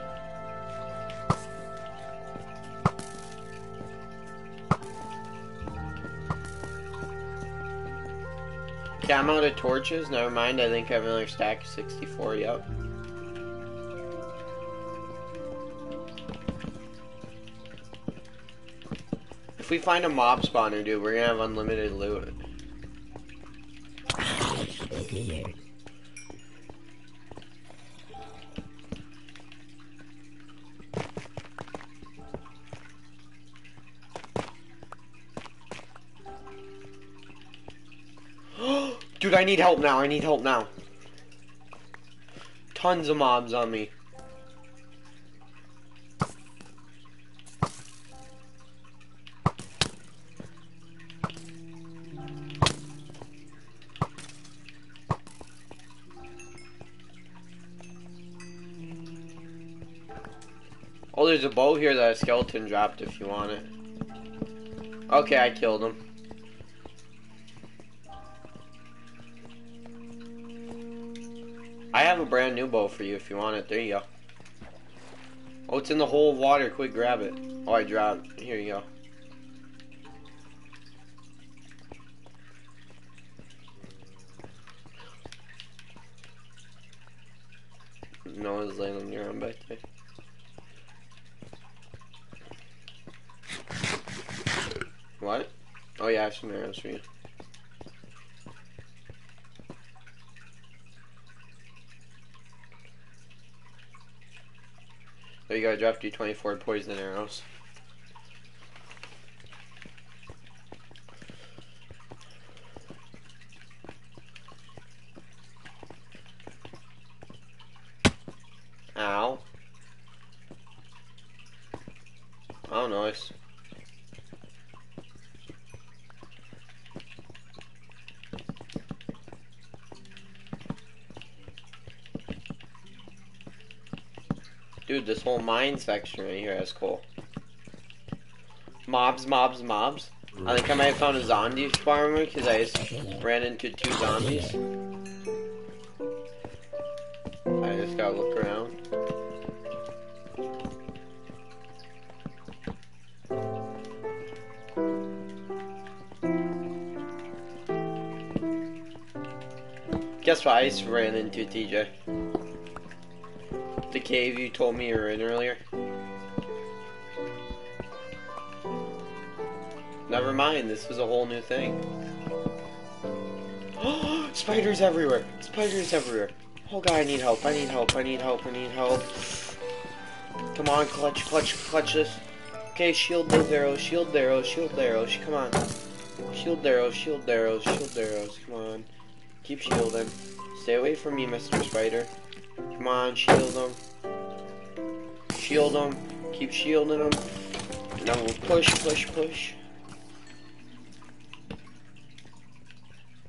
Okay, I'm out of torches. Never mind, I think I have another stack of sixty-four, yep. If we find a mob spawner, dude, we're gonna have unlimited loot. Dude, I need help now. I need help now. Tons of mobs on me. Oh, there's a bow here that a skeleton dropped if you want it. Okay, I killed him. I have a brand new bow for you if you want it. There you go. Oh, it's in the hole of water. Quick, grab it. Oh, I dropped. Here you go. No one's laying on your arm back there. What? Oh yeah, I have some arrows for you. There you go, I dropped you twenty-four poison arrows. Ow. Oh, nice. Dude, this whole mine section right here is cool. Mobs, mobs, mobs. I think I might have found a zombie farmer because I just ran into two zombies. I just gotta look around. Guess what I just ran into, T J? The cave you told me you were in earlier. Never mind, this was a whole new thing. Oh, spiders everywhere! Spiders everywhere! Oh god, I need help, I need help, I need help, I need help. Come on, clutch, clutch, clutch this. Okay, shield those arrows, shield the arrows, shield the arrows, come on. Shield the arrows, shield the arrows, shield the arrows, come on. Keep shielding. Stay away from me, Mister Spider. Come on, shield them. Shield them. Keep shielding them. Now we'll push, push, push.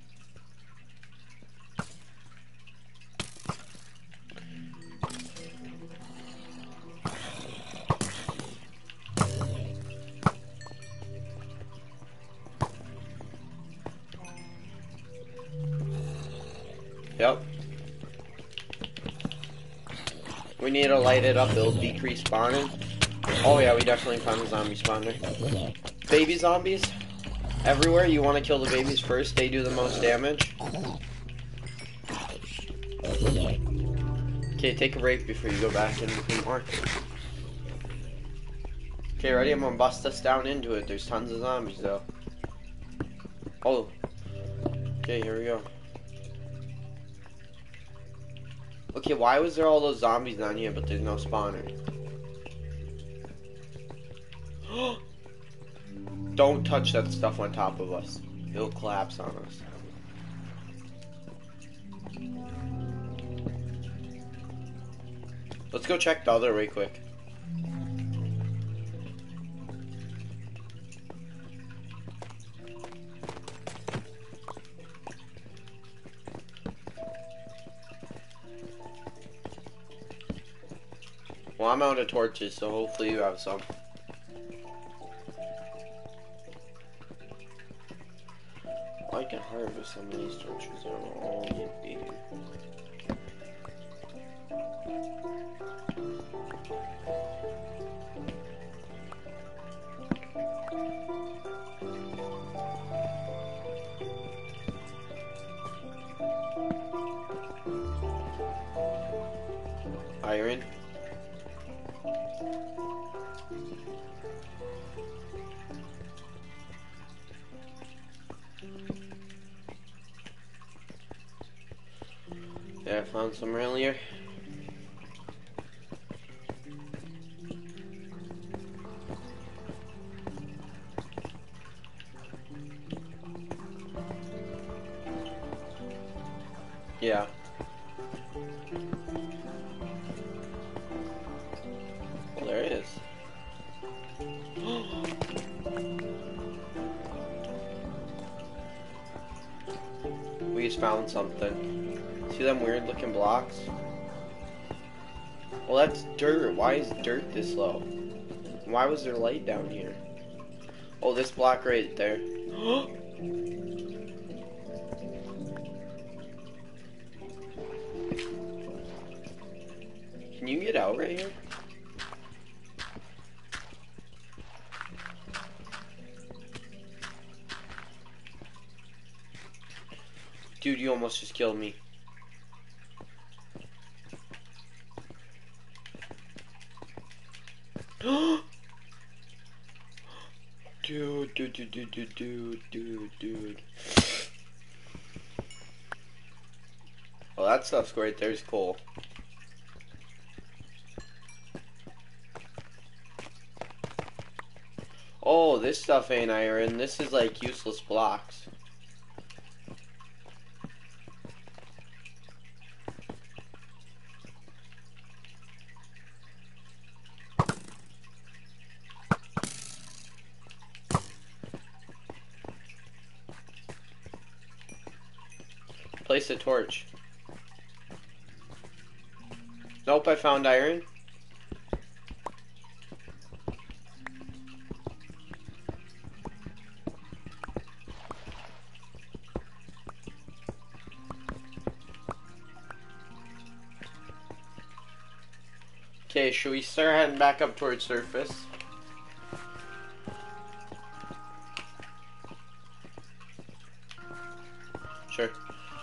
Yep. We need to light it up, it'll decrease spawning. Oh yeah, we definitely found a zombie spawner. Baby zombies, everywhere, you want to kill the babies first, they do the most damage. Okay, take a break before you go back and recruit more. Okay, ready? I'm gonna bust us down into it. There's tons of zombies though. Oh. Okay, here we go. Okay, why was there all those zombies down here but there's no spawner? Don't touch that stuff on top of us. It'll collapse on us. Let's go check the other way quick. Well, I'm out of torches, so hopefully you have some. I can harvest some of these torches. They're all get bigger. Iron. Yeah, I found some earlier. Yeah. Well, there it is. We just found something. See them weird looking blocks? Well, that's dirt. Why is dirt this low? Why was there light down here? Oh, this block right there. Can you get out right here? Dude, you almost just killed me. Dude, dude, dude, dude, dude, dude, dude, dude. Well, that stuff's right there's cool. Oh, this stuff ain't iron. This is like useless blocks. Place a torch. Nope, I found iron. Okay, should we start heading back up towards surface? Sure.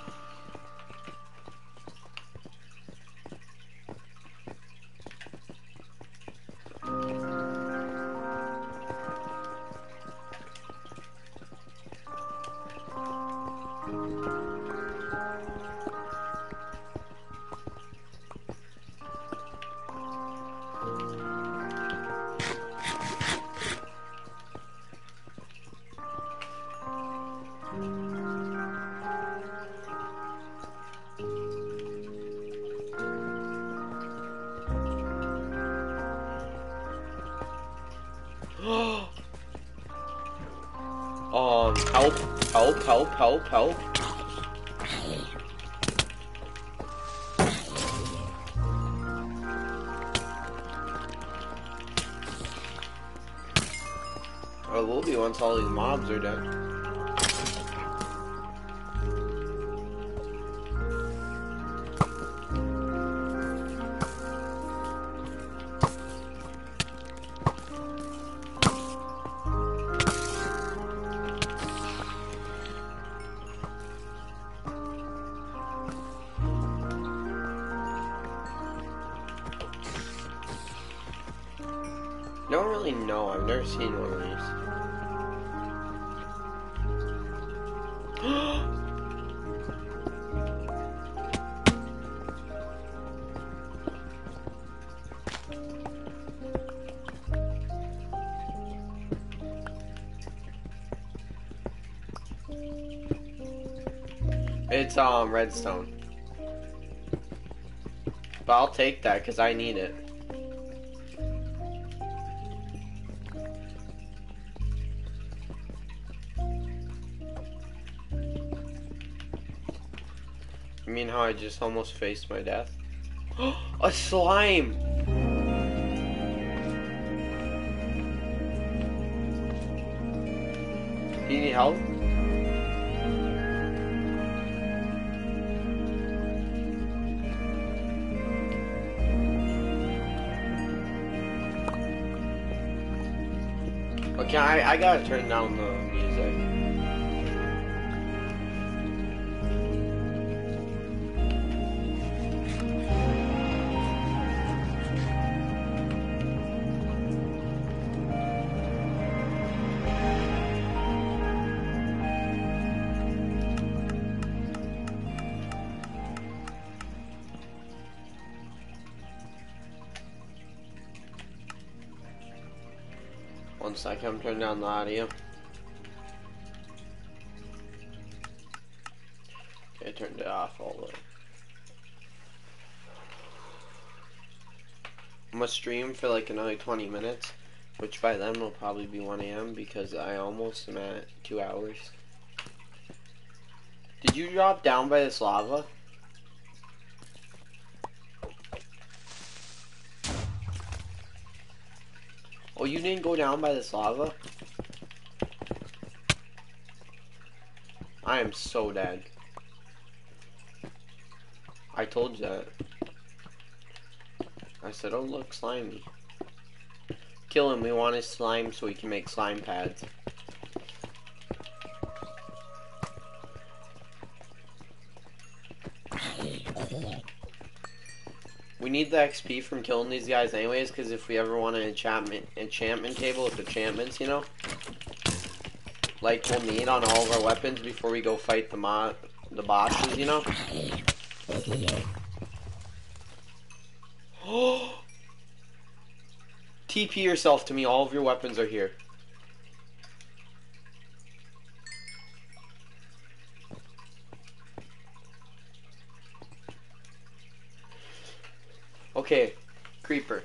um, help, help, help, help, help. Oh, it will be once all these mobs are done. don't really know. I've never seen one of these. It's um redstone. But I'll take that because I need it. You mean how I just almost faced my death? A slime! Do you need help? Okay, I, I gotta turn down the music. One second, I'm turning down the audio. Okay, I turned it off all the way. I'm gonna stream for like another twenty minutes, which by then will probably be one A M because I almost am at two hours. Did you drop down by this lava? Oh, you didn't go down by this lava? I am so dead. I told you that. I said, oh look, slimy. Kill him, we want his slime so we can make slime pads. We need the X P from killing these guys anyways, because if we ever want an enchantment enchantment table with enchantments, you know? Like we'll need on all of our weapons before we go fight the mo the bosses, you know? T P yourself to me, all of your weapons are here. Okay, creeper.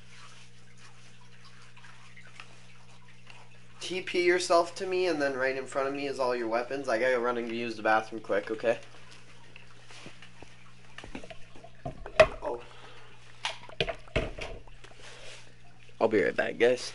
T P yourself to me, and then right in front of me is all your weapons. I gotta run and use the bathroom quick, okay? Oh. I'll be right back, guys.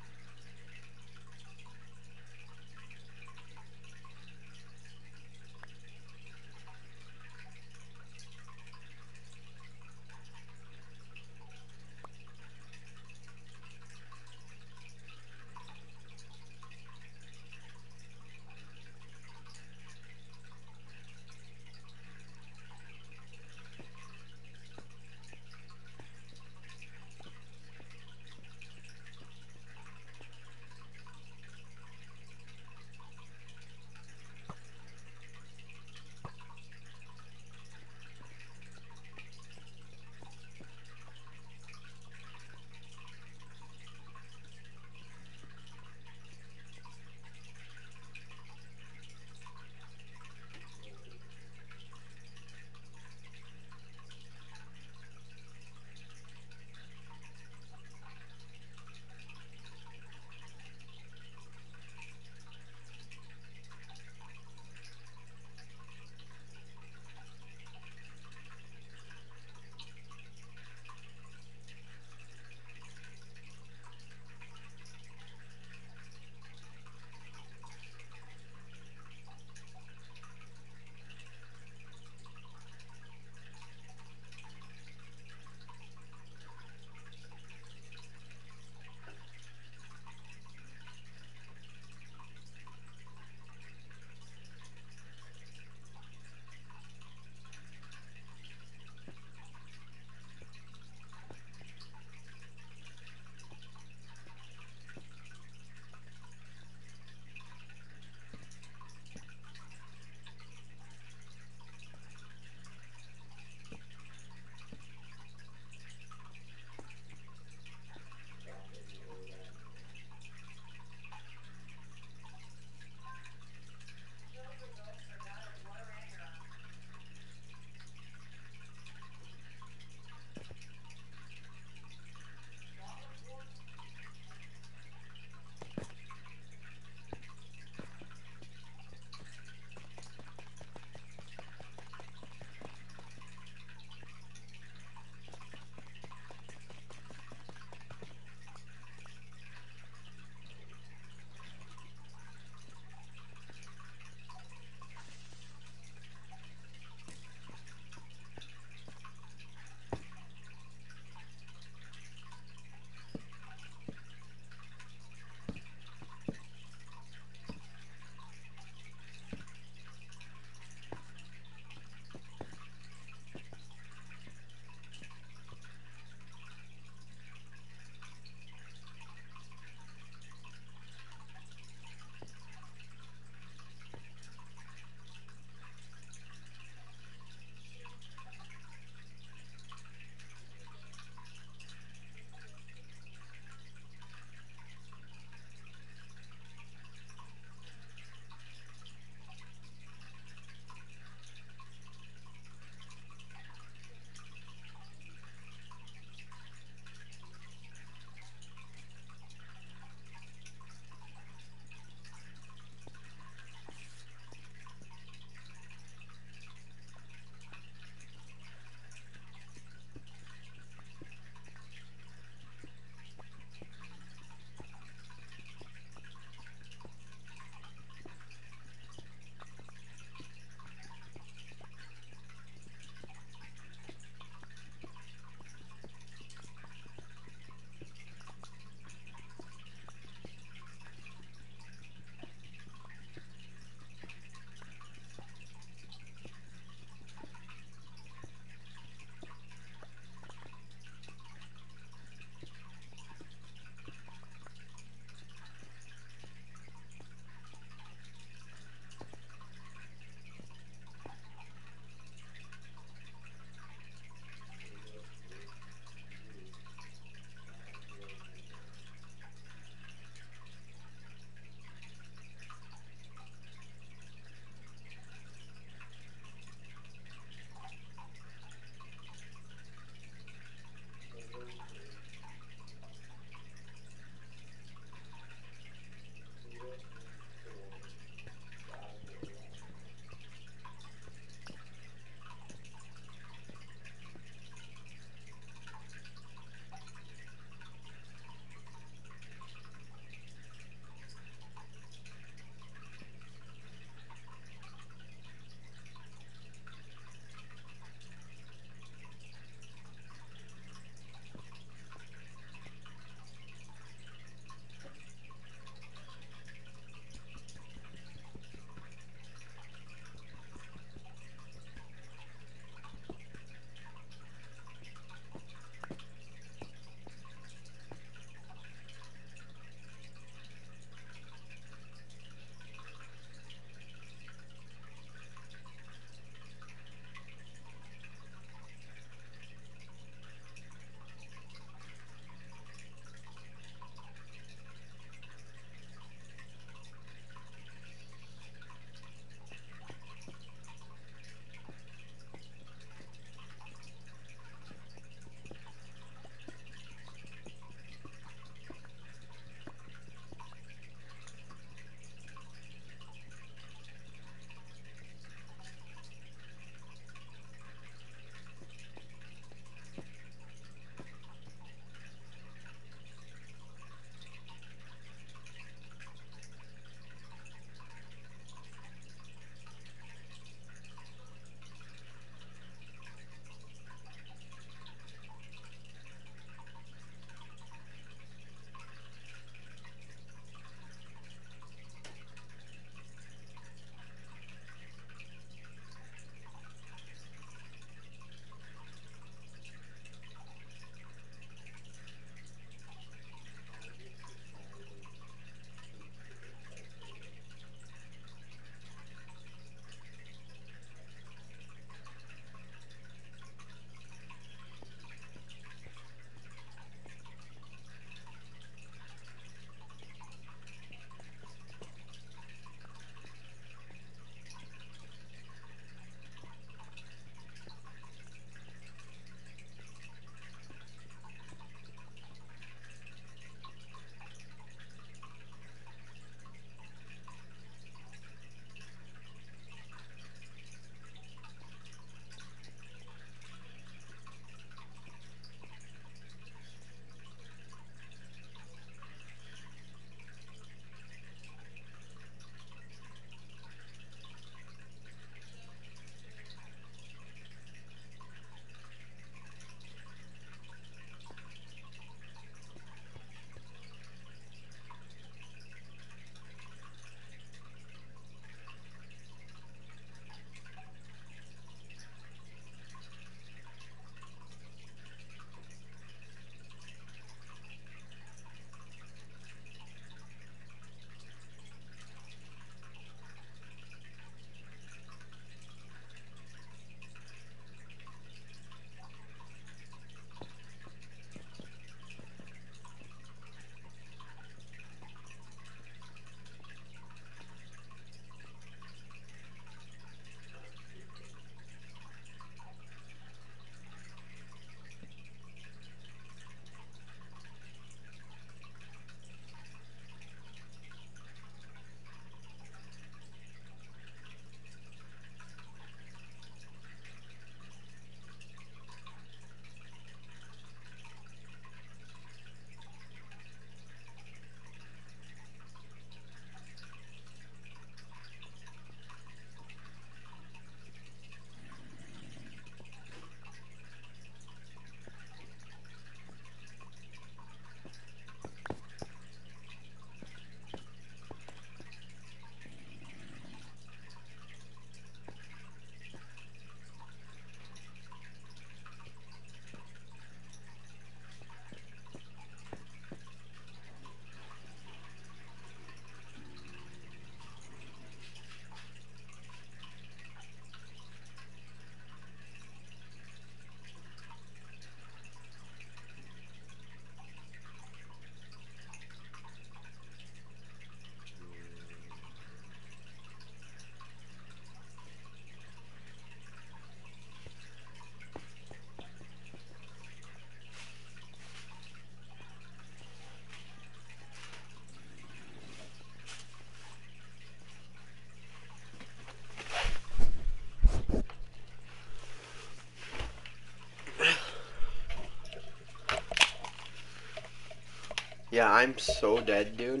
Yeah, I'm so dead, dude.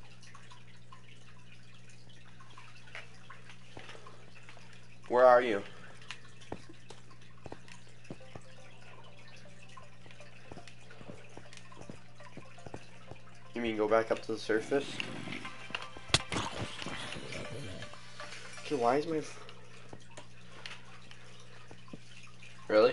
Where are you? You mean go back up to the surface? Okay, why is my... F really?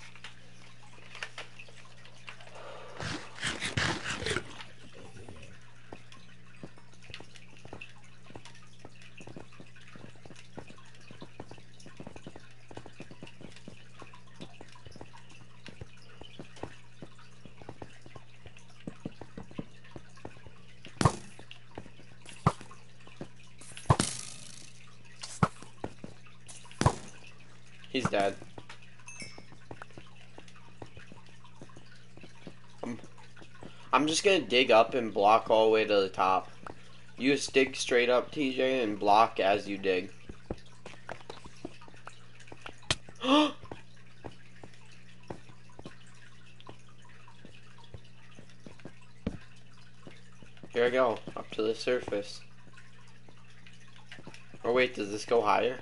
He's dead. I'm, I'm just gonna dig up and block all the way to the top. You just dig straight up, T J, and block as you dig. Here I go, up to the surface. Or wait, does this go higher?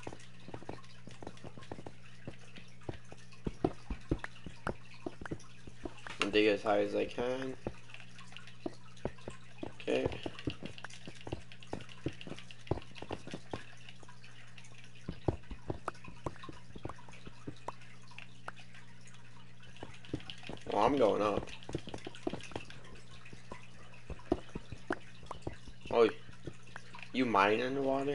And dig as high as I can. Okay. Well, I'm going up. Oh, you mine in the water?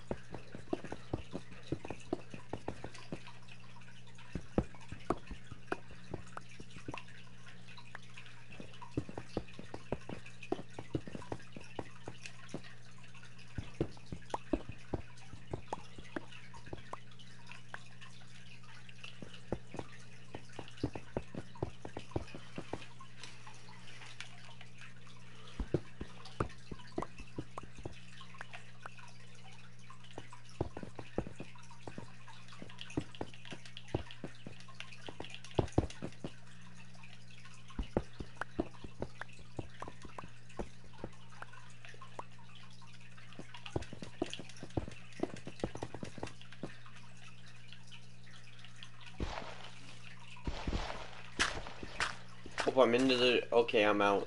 Oh, I'm into the... Okay, I'm out.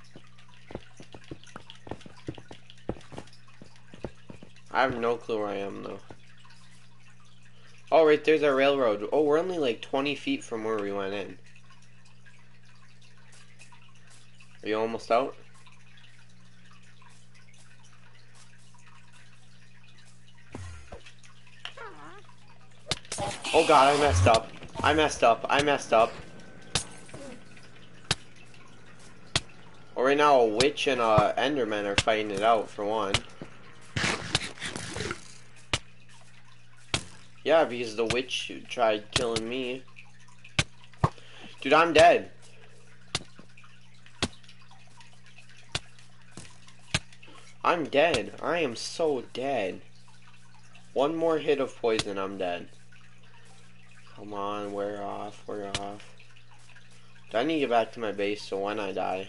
I have no clue where I am, though. Oh, right there's our railroad. Oh, we're only like twenty feet from where we went in. Are you almost out? Oh god, I messed up. I messed up. I messed up. Well, right now a witch and a enderman are fighting it out, for one. Yeah, because the witch tried killing me. Dude, I'm dead. I'm dead. I am so dead. One more hit of poison, I'm dead. Come on, wear off, wear off. Do I need to get back to my base so when I die...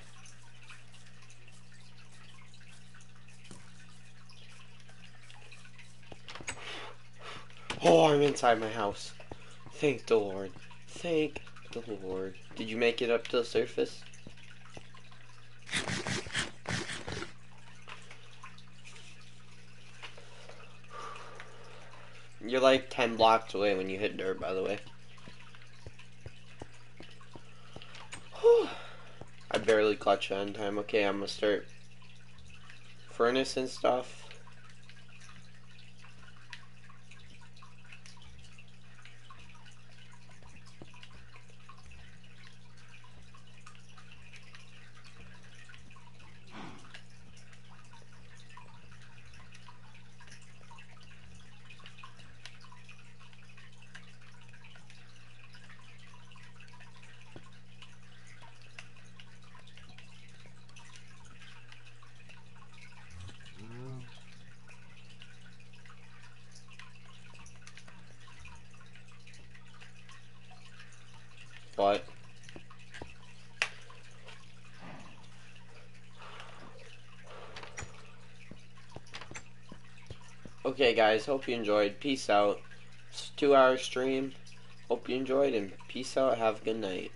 Oh, I'm inside my house. Thank the Lord. Thank the Lord. Did you make it up to the surface? You're like ten blocks away when you hit dirt, by the way. Whew. I barely clutched that in time. Okay, I'm gonna start furnace and stuff. But Okay, guys, hope you enjoyed. Peace out. It's a two hour stream. Hope you enjoyed, and peace out. Have a good night.